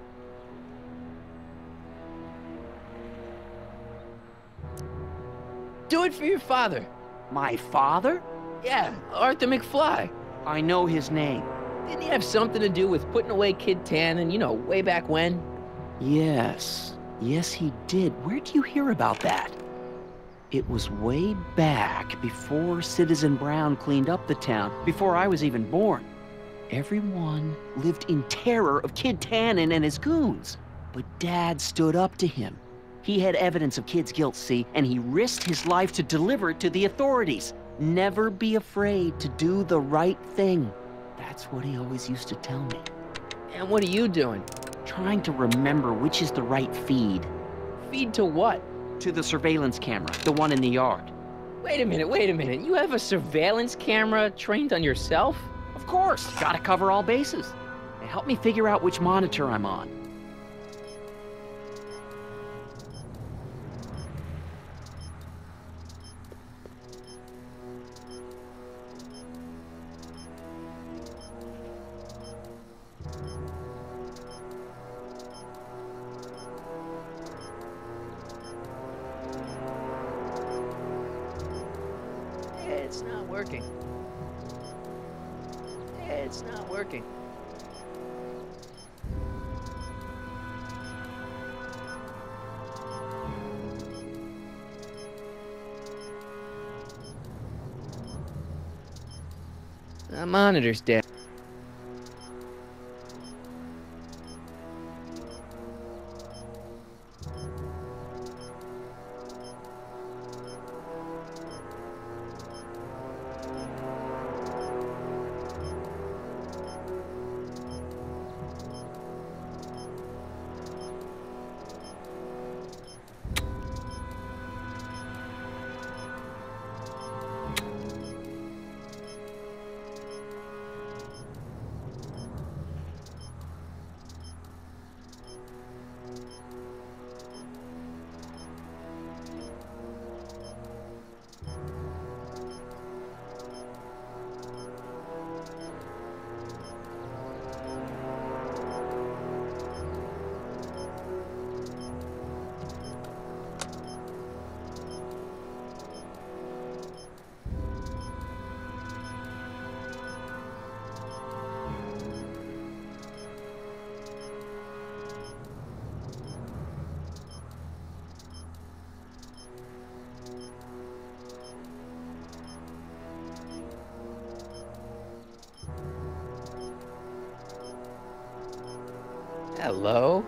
Speaker 1: do it for your father.
Speaker 5: My father?
Speaker 1: Yeah, Arthur McFly.
Speaker 5: I know his name.
Speaker 1: Didn't he have something to do with putting away Kid Tannen, you know, way back when?
Speaker 5: Yes. Yes, he did. Where'd you hear about that? It was way back before Citizen Brown cleaned up the town, before I was even born. Everyone lived in terror of Kid Tannen and his goons. But Dad stood up to him. He had evidence of Kid's guilt, see, and he risked his life to deliver it to the authorities. Never be afraid to do the right thing. That's what he always used to tell me.
Speaker 1: And what are you doing?
Speaker 5: Trying to remember which is the right feed.
Speaker 1: Feed to what?
Speaker 5: To the surveillance camera, the one in the yard.
Speaker 1: Wait a minute, wait a minute. You have a surveillance camera trained on yourself?
Speaker 5: Of course. Gotta cover all bases. Now help me figure out which monitor I'm on.
Speaker 1: It's not working. It's not working. The monitor's dead. Hello?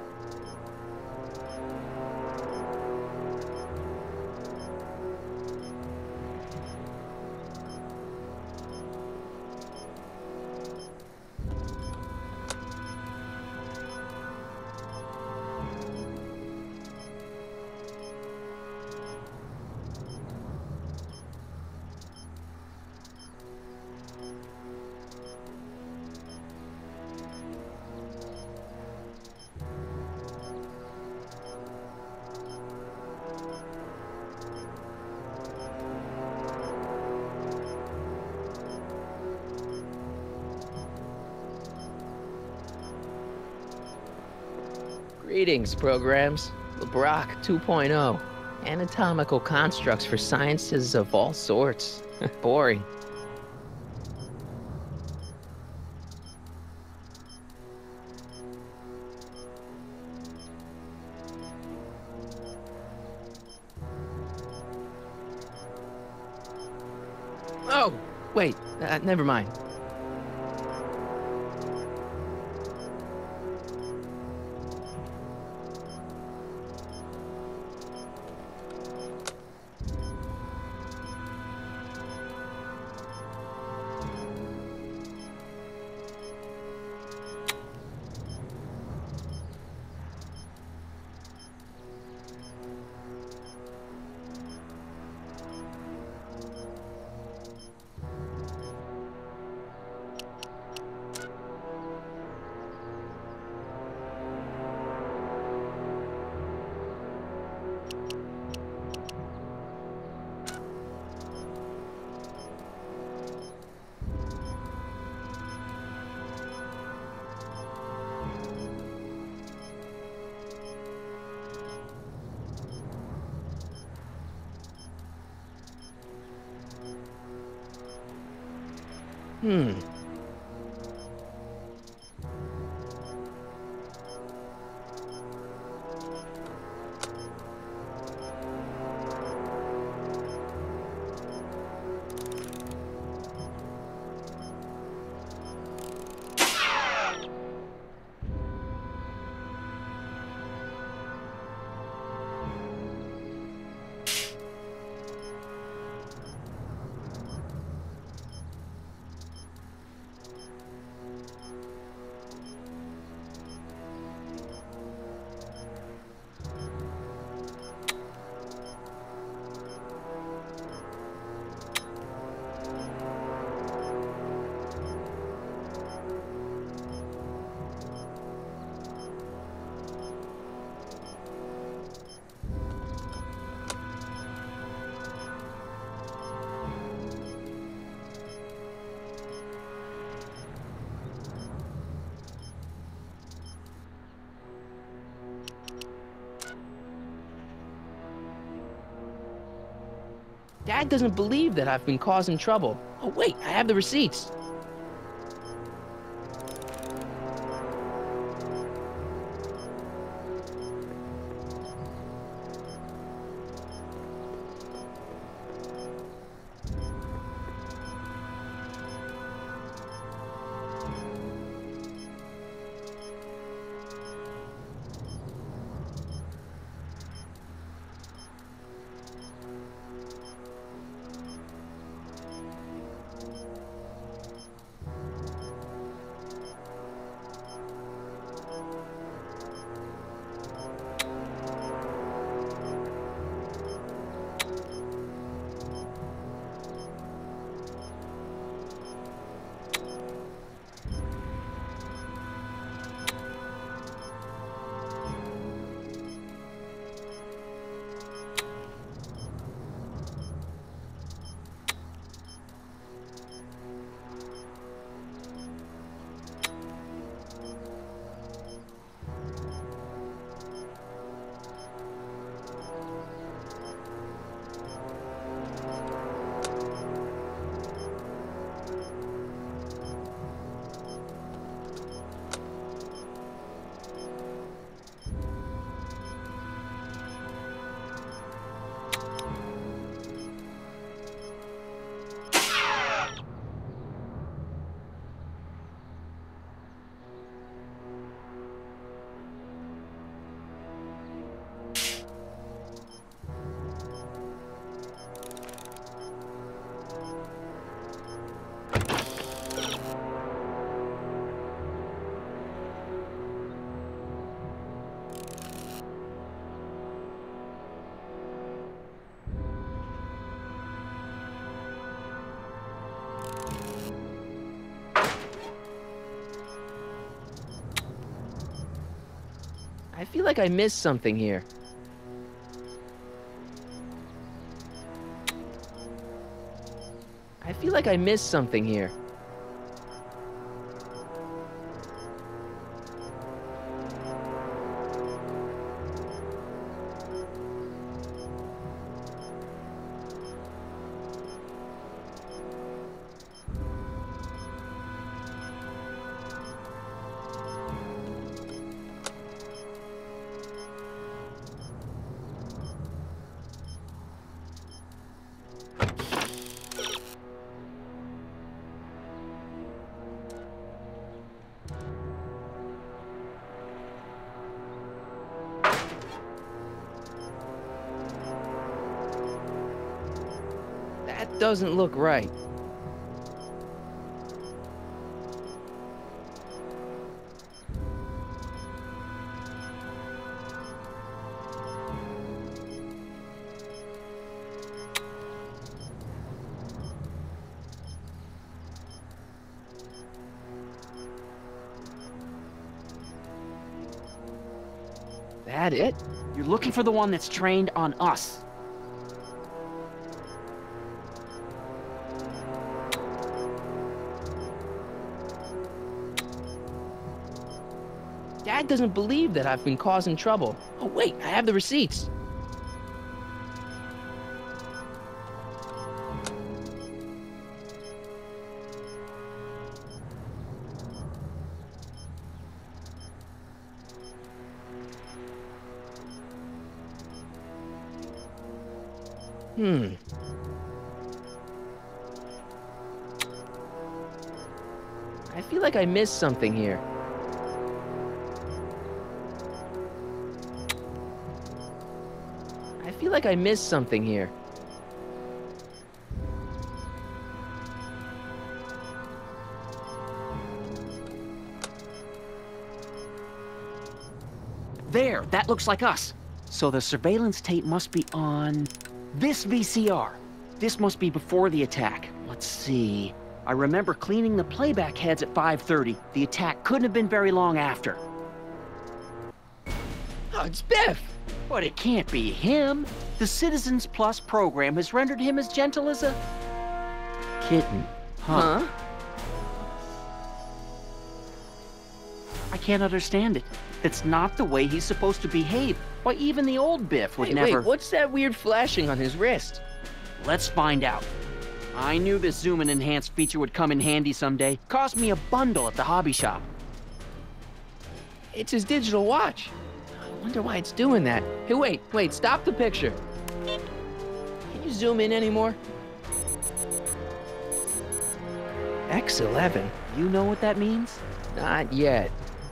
Speaker 1: Greetings, programs. LeBrock two point oh. Anatomical constructs for sciences of all sorts. Boring. Oh, wait, uh, never mind. Hmm. Dad doesn't believe that I've been causing trouble. Oh, wait, I have the receipts. I feel like I missed something here. I feel like I missed something here. That doesn't look right. That it?
Speaker 5: You're looking for the one that's trained on us.
Speaker 1: Dad doesn't believe that I've been causing trouble. Oh, wait, I have the receipts. Hmm. I feel like I missed something here. I feel like I missed something here.
Speaker 5: There, that looks like us. So the surveillance tape must be on this V C R. This must be before the attack. Let's see. I remember cleaning the playback heads at five thirty. The attack couldn't have been very long after.
Speaker 1: Oh, it's Biff!
Speaker 5: But it can't be him. The Citizens Plus program has rendered him as gentle as a kitten. Huh?
Speaker 1: Huh?
Speaker 5: I can't understand it. It's not the way he's supposed to behave. Why, even the old Biff would
Speaker 1: Wait,
Speaker 5: never...
Speaker 1: wait, what's that weird flashing on his wrist?
Speaker 5: Let's find out. I knew this zoom and enhance feature would come in handy someday. Cost me a bundle at the hobby shop.
Speaker 1: It's his digital watch. I wonder why it's doing that. Hey, wait, wait, stop the picture. Can you zoom in anymore? X eleven.
Speaker 5: You know what that means?
Speaker 1: Not yet.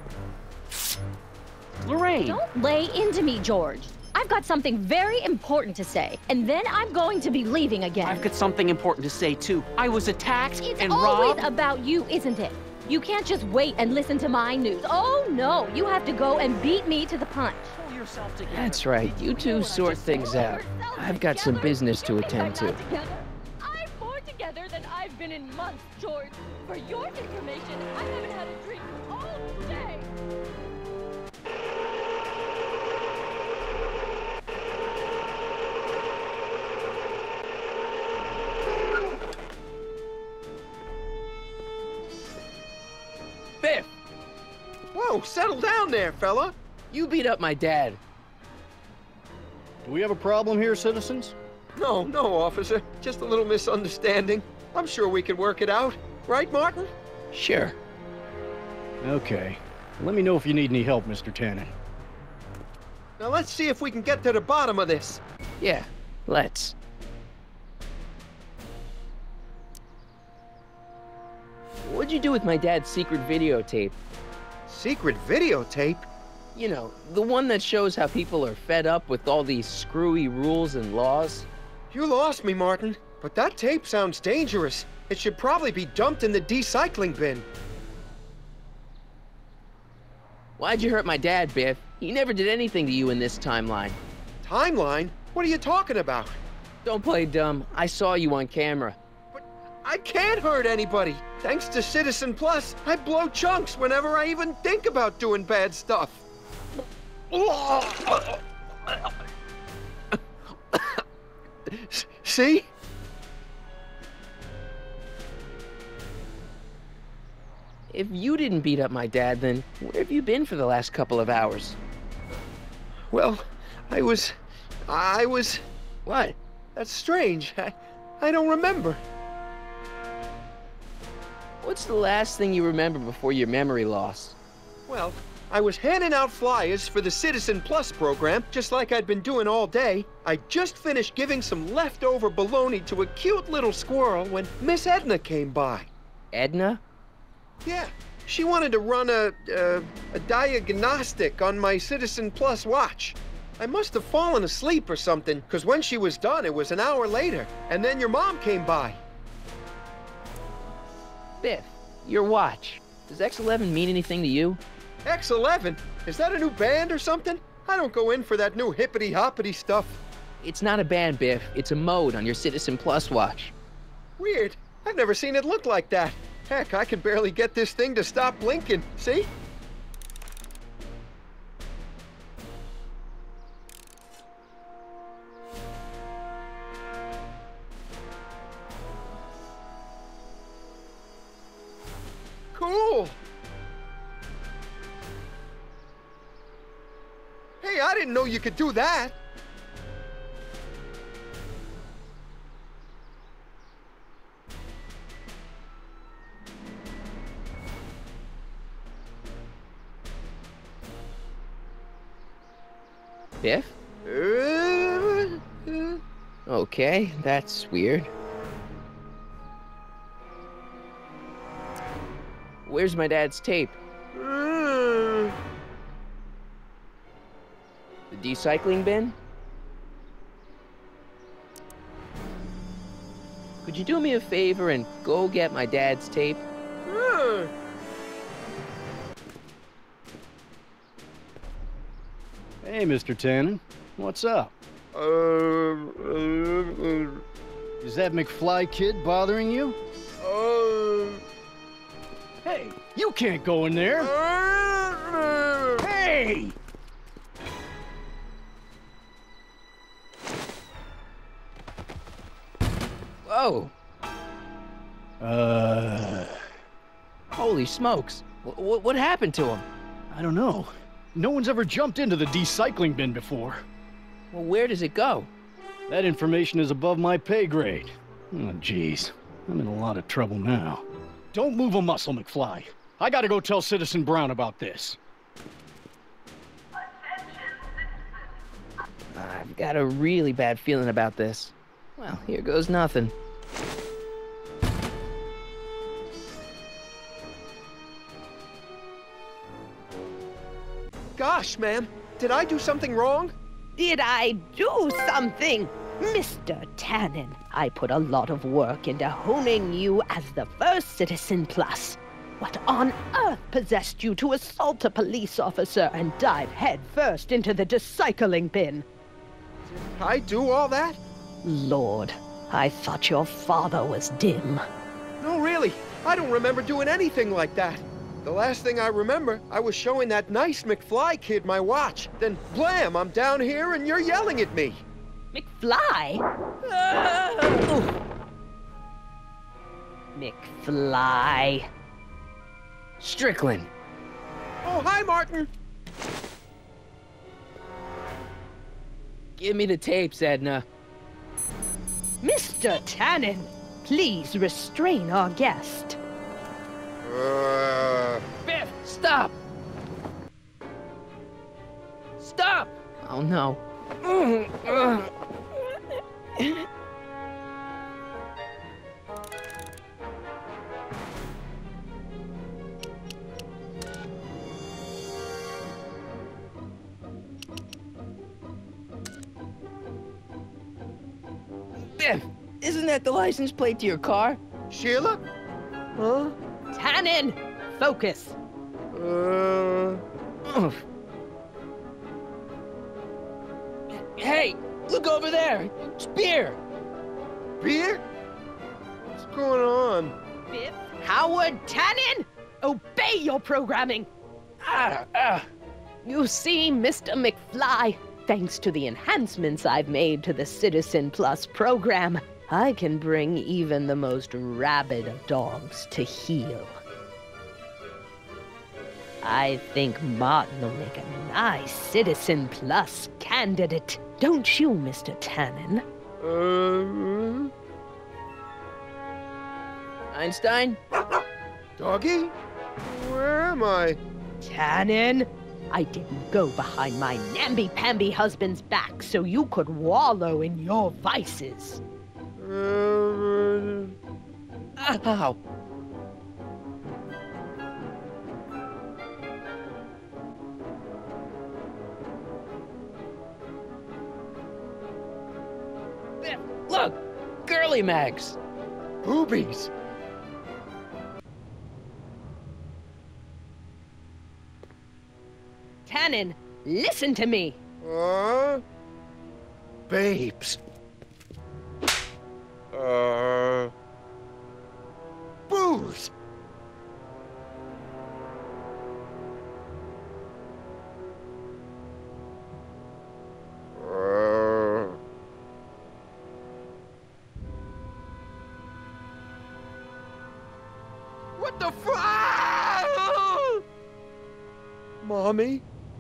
Speaker 5: Lorraine!
Speaker 9: Don't lay into me, George. I've got something very important to say, and then I'm going to be leaving again.
Speaker 5: I've got something important to say, too. I was attacked
Speaker 9: It's
Speaker 5: and
Speaker 9: always
Speaker 5: robbed.
Speaker 9: about you, isn't it? You can't just wait and listen to my news. Oh, no. You have to go and beat me to the punch.
Speaker 5: Pull yourself together.
Speaker 1: That's right. You two sort things out. I've got some business to attend to.
Speaker 9: I'm more together than I've been in months, George. For your information, I haven't had a drink all day.
Speaker 1: Biff!
Speaker 8: Whoa, settle down there, fella.
Speaker 1: You beat up my dad.
Speaker 3: Do we have a problem here, citizens?
Speaker 8: No, no, officer. Just a little misunderstanding. I'm sure we can work it out. Right, Martin?
Speaker 1: Sure.
Speaker 3: Okay. Let me know if you need any help, Mister Tannen.
Speaker 8: Now let's see if we can get to the bottom of this.
Speaker 1: Yeah, let's. What'd you do with my dad's secret videotape?
Speaker 8: Secret videotape?
Speaker 1: You know, the one that shows how people are fed up with all these screwy rules and laws.
Speaker 8: You lost me, Martin. But that tape sounds dangerous. It should probably be dumped in the recycling bin.
Speaker 1: Why'd you hurt my dad, Biff? He never did anything to you in this timeline.
Speaker 8: Timeline? What are you talking about?
Speaker 1: Don't play dumb. I saw you on camera.
Speaker 8: I can't hurt anybody. Thanks to Citizen Plus, I blow chunks whenever I even think about doing bad stuff. See?
Speaker 1: If you didn't beat up my dad, then where have you been for the last couple of hours?
Speaker 8: Well, I was... I was...
Speaker 1: What?
Speaker 8: That's strange. I, I don't remember.
Speaker 1: What's the last thing you remember before your memory loss?
Speaker 8: Well, I was handing out flyers for the Citizen Plus program, just like I'd been doing all day. I just finished giving some leftover bologna to a cute little squirrel when Miss Edna came by.
Speaker 1: Edna?
Speaker 8: Yeah, she wanted to run a, a, a diagnostic on my Citizen Plus watch. I must have fallen asleep or something, because when she was done, it was an hour later, and then your mom came by.
Speaker 1: Biff, your watch. Does X eleven mean anything to you?
Speaker 8: X eleven? Is that a new band or something? I don't go in for that new hippity-hoppity stuff.
Speaker 1: It's not a band, Biff. It's a mode on your Citizen Plus watch.
Speaker 8: Weird. I've never seen it look like that. Heck, I can barely get this thing to stop blinking. See? Cool. Hey, I didn't know you could do that.
Speaker 1: Biff?
Speaker 8: Uh, uh.
Speaker 1: Okay, that's weird. Where's my dad's tape?
Speaker 8: Uh.
Speaker 1: The decycling bin? Could you do me a favor and go get my dad's tape?
Speaker 8: Uh.
Speaker 3: Hey, Mister Tannen. What's up?
Speaker 8: Uh, uh, uh,
Speaker 3: Is that McFly kid bothering you?
Speaker 8: uh,
Speaker 3: Hey, you can't go in there!
Speaker 8: uh,
Speaker 3: Hey!
Speaker 1: Whoa!
Speaker 3: Uh...
Speaker 1: Holy smokes! W what happened to him?
Speaker 3: I don't know. No one's ever jumped into the decycling bin before.
Speaker 1: Well, where does it go?
Speaker 3: That information is above my pay grade. Oh, jeez. I'm in a lot of trouble now. Don't move a muscle, McFly. I gotta go tell Citizen Brown about this.
Speaker 1: I've got a really bad feeling about this. Well, here goes nothing.
Speaker 8: Gosh, ma'am, did I do something wrong?
Speaker 6: Did I do something? Mister Tannen, I put a lot of work into honing you as the first Citizen Plus. What on earth possessed you to assault a police officer and dive headfirst into the decycling bin?
Speaker 8: Did I do all that?
Speaker 6: Lord, I thought your father was dim.
Speaker 8: No, really. I don't remember doing anything like that. The last thing I remember, I was showing that nice McFly kid my watch. Then, blam, I'm down here and you're yelling at me.
Speaker 6: McFly? Ah! McFly.
Speaker 1: Strickland.
Speaker 8: Oh, hi, Martin.
Speaker 1: Give me the tapes, Edna.
Speaker 6: Mister Tannen, please restrain our guest.
Speaker 8: Uh...
Speaker 1: Biff, stop! Stop! Oh, no. Biff, isn't that the license plate to your car?
Speaker 8: Sheila? Huh?
Speaker 6: Tannen, focus.
Speaker 8: Uh...
Speaker 1: Hey, look over there. It's beer.
Speaker 8: Beer? What's going on?
Speaker 6: Biff Howard Tannen, obey your programming.
Speaker 1: Ah, ah.
Speaker 6: You see, Mister McFly, thanks to the enhancements I've made to the Citizen Plus program, I can bring even the most rabid of dogs to heel. I think Martin will make a nice Citizen Plus candidate. Don't you, Mister Tannen?
Speaker 8: Uh...
Speaker 1: Einstein?
Speaker 8: Doggy? Where am I?
Speaker 6: Tannen, I didn't go behind my namby-pamby husband's back so you could wallow in your vices.
Speaker 8: Uh...
Speaker 1: Ow! There, look! Girly mags!
Speaker 8: Boobies!
Speaker 6: Tannen, listen to me!
Speaker 8: Uh... Babes. Uh... Booze! Uh... What the fuck? Mommy?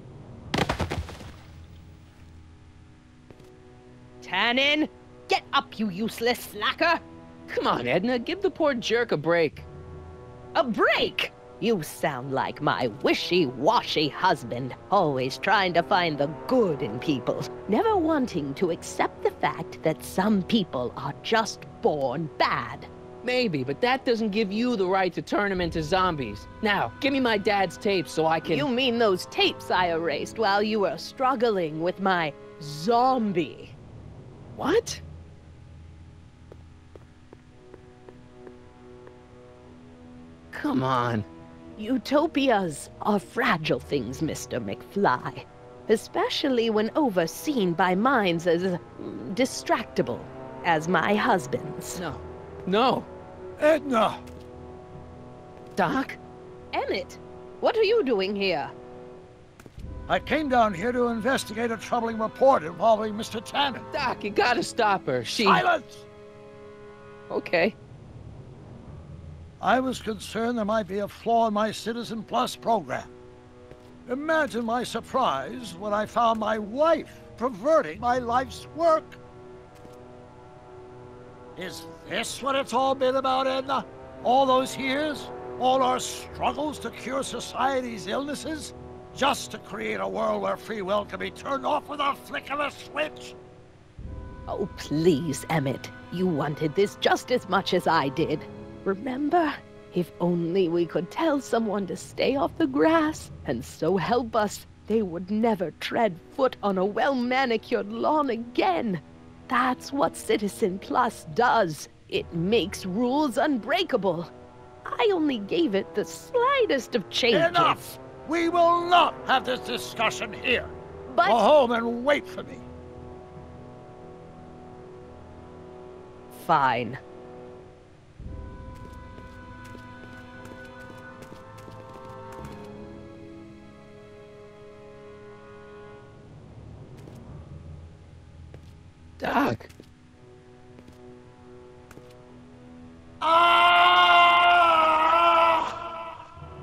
Speaker 6: Tannen, get up, you useless slacker!
Speaker 1: Come on, Edna, give the poor jerk a break.
Speaker 6: A break? You sound like my wishy-washy husband, always trying to find the good in people, never wanting to accept the fact that some people are just born bad.
Speaker 1: Maybe, but that doesn't give you the right to turn them into zombies. Now, give me my dad's tapes so I can—
Speaker 6: You mean those tapes I erased while you were struggling with my zombie?
Speaker 1: What? Come on.
Speaker 6: Utopias are fragile things, Mister McFly. Especially when overseen by minds as mm, distractible as my husband's.
Speaker 1: No. No.
Speaker 15: Edna!
Speaker 1: Doc?
Speaker 6: Emmett, what are you doing here?
Speaker 15: I came down here to investigate a troubling report involving Mister Tannen.
Speaker 1: Doc, you gotta stop her. She—
Speaker 15: Silence!
Speaker 1: Okay.
Speaker 15: I was concerned there might be a flaw in my Citizen Plus program. Imagine my surprise when I found my wife perverting my life's work. Is this what it's all been about, Edna? All those years? All our struggles to cure society's illnesses? Just to create a world where free will can be turned off with a flick of a switch?
Speaker 6: Oh, please, Emmett. You wanted this just as much as I did. Remember? If only we could tell someone to stay off the grass, and so help us, they would never tread foot on a well-manicured lawn again. That's what Citizen Plus does. It makes rules unbreakable. I only gave it the slightest of changes.
Speaker 15: Enough! We will not have this discussion here.
Speaker 6: But—
Speaker 15: Go home and wait for me.
Speaker 6: Fine.
Speaker 1: Doc.
Speaker 15: Ah!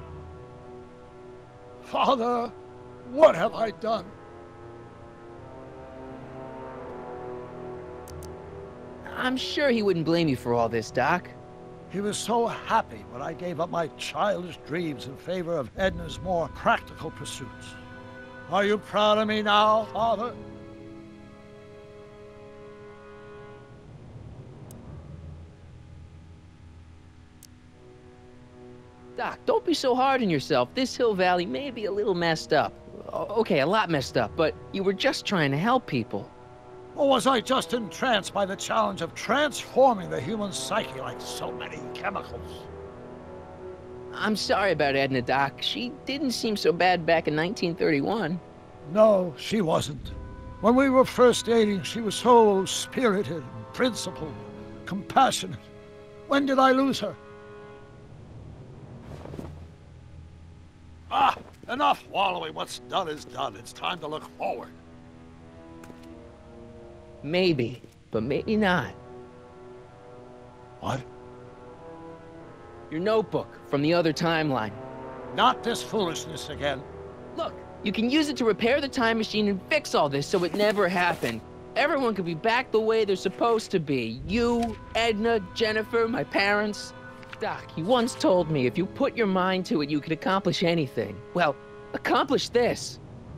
Speaker 15: Father, what have I done?
Speaker 1: I'm sure he wouldn't blame you for all this, Doc.
Speaker 15: He was so happy when I gave up my childish dreams in favor of Edna's more practical pursuits. Are you proud of me now, Father?
Speaker 1: Doc, don't be so hard on yourself. This Hill Valley may be a little messed up. O- okay, a lot messed up, but you were just trying to help people.
Speaker 15: Or was I just entranced by the challenge of transforming the human psyche like so many chemicals?
Speaker 1: I'm sorry about Edna, Doc. She didn't seem so bad back in nineteen thirty-one.
Speaker 15: No, she wasn't. When we were first dating, she was so spirited, principled, compassionate. When did I lose her? Ah, Enough wallowing. What's done is done. It's time to look forward.
Speaker 1: Maybe, but maybe not.
Speaker 15: What?
Speaker 1: Your notebook from the other timeline.
Speaker 15: Not this foolishness again.
Speaker 1: Look, you can use it to repair the time machine and fix all this so it never happened. Everyone could be back the way they're supposed to be. You, Edna, Jennifer, my parents. Doc, you once told me if you put your mind to it, you could accomplish anything. Well, accomplish this.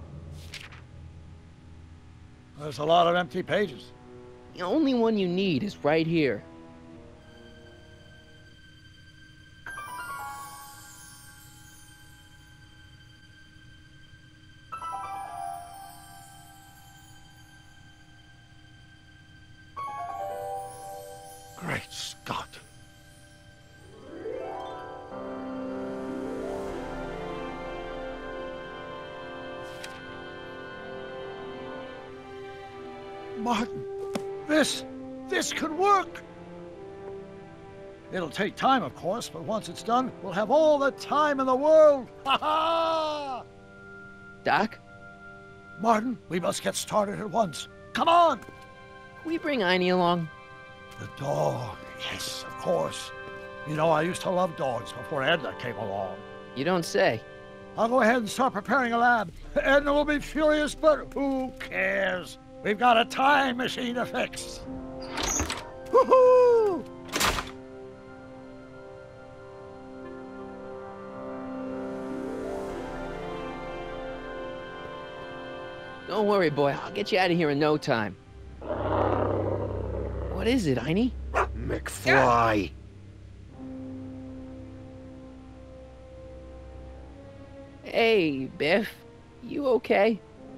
Speaker 15: There's a lot of empty pages.
Speaker 1: The only one you need is right here.
Speaker 15: Great Scott. Martin, this, this could work. It'll take time, of course, but once it's done, we'll have all the time in the world. Ha ha!
Speaker 1: Doc?
Speaker 15: Martin, we must get started at once. Come on!
Speaker 1: Can we bring Einie along?
Speaker 15: The dog, yes, of course. You know, I used to love dogs before Edna came along.
Speaker 1: You don't say.
Speaker 15: I'll go ahead and start preparing a lab. Edna will be furious, but who cares? We've got a time machine to fix. Woohoo!
Speaker 1: Don't worry, boy. I'll get you out of here in no time. What is it, Einie?
Speaker 8: McFly!
Speaker 1: Hey, Biff. You okay?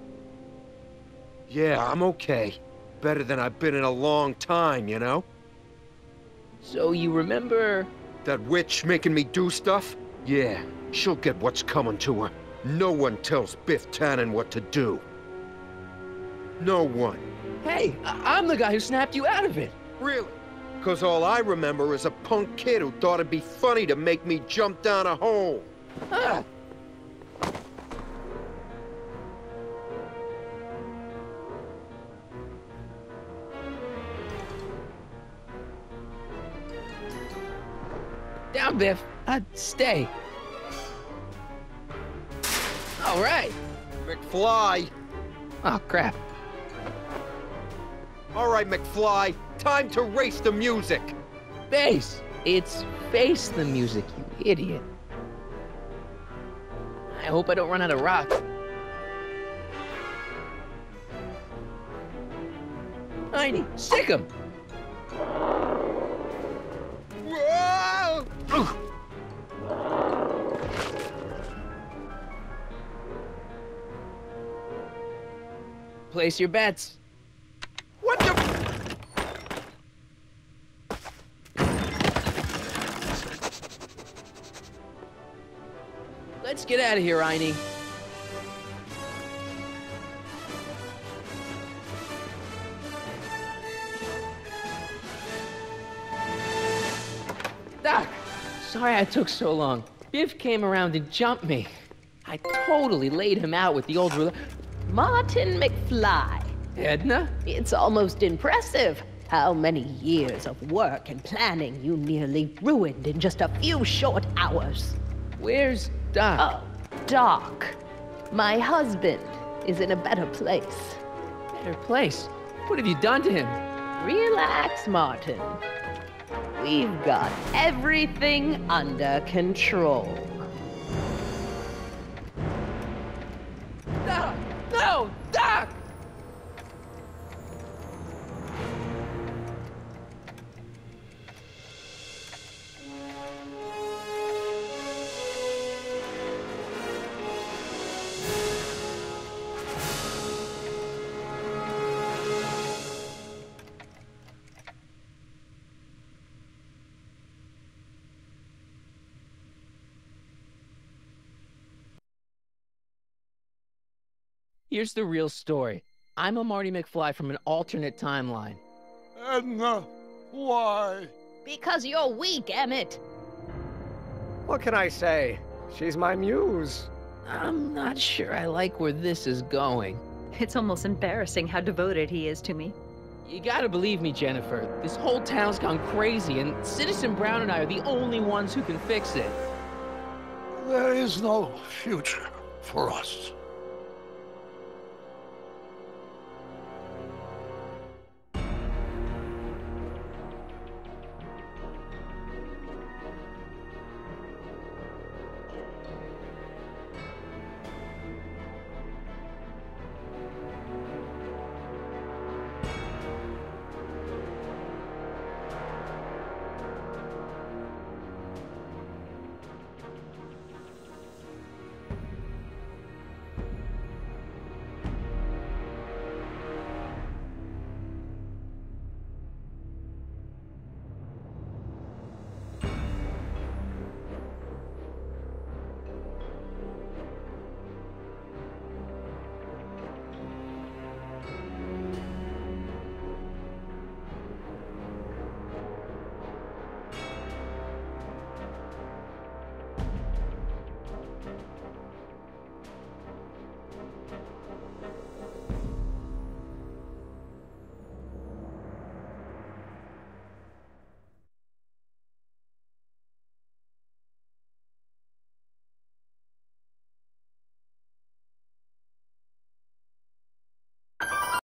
Speaker 8: Yeah, I'm okay. Better than I've been in a long time, you know?
Speaker 1: So you remember...
Speaker 8: That witch making me do stuff? Yeah, she'll get what's coming to her. No one tells Biff Tannen what to do. No one.
Speaker 1: Hey, I I'm the guy who snapped you out of it.
Speaker 8: Really? Because all I remember is a punk kid who thought it'd be funny to make me jump down a hole.
Speaker 1: Ah. Down, Biff. Uh, stay. All right.
Speaker 8: McFly.
Speaker 1: Oh, crap.
Speaker 8: All right, McFly. Time to race the music.
Speaker 1: Face. It's face the music, you idiot. I hope I don't run out of rock. Einie, sick him.
Speaker 8: Whoa!
Speaker 1: Place your bets.
Speaker 8: What the?
Speaker 1: Let's get out of here, Einie. Doc, sorry I took so long. Biff came around and jumped me. I totally laid him out with the old ruler.
Speaker 6: Martin McFly.
Speaker 1: Edna?
Speaker 6: It's almost impressive how many years of work and planning you nearly ruined in just a few short hours.
Speaker 1: Where's Doc?
Speaker 6: Oh, Doc. My husband is in a better place.
Speaker 1: Better place? What have you done to him?
Speaker 6: Relax, Martin. We've got everything under control.
Speaker 1: No! No! Doc! Here's the real story. I'm a Marty McFly from an alternate timeline.
Speaker 15: Edna, why?
Speaker 6: Because you're weak, Emmett.
Speaker 16: What can I say? She's my muse.
Speaker 1: I'm not sure I like where this is going.
Speaker 16: It's almost embarrassing how devoted he is to me.
Speaker 1: You gotta believe me, Jennifer. This whole town's gone crazy, and Citizen Brown and I are the only ones who can fix it.
Speaker 15: There is no future for us.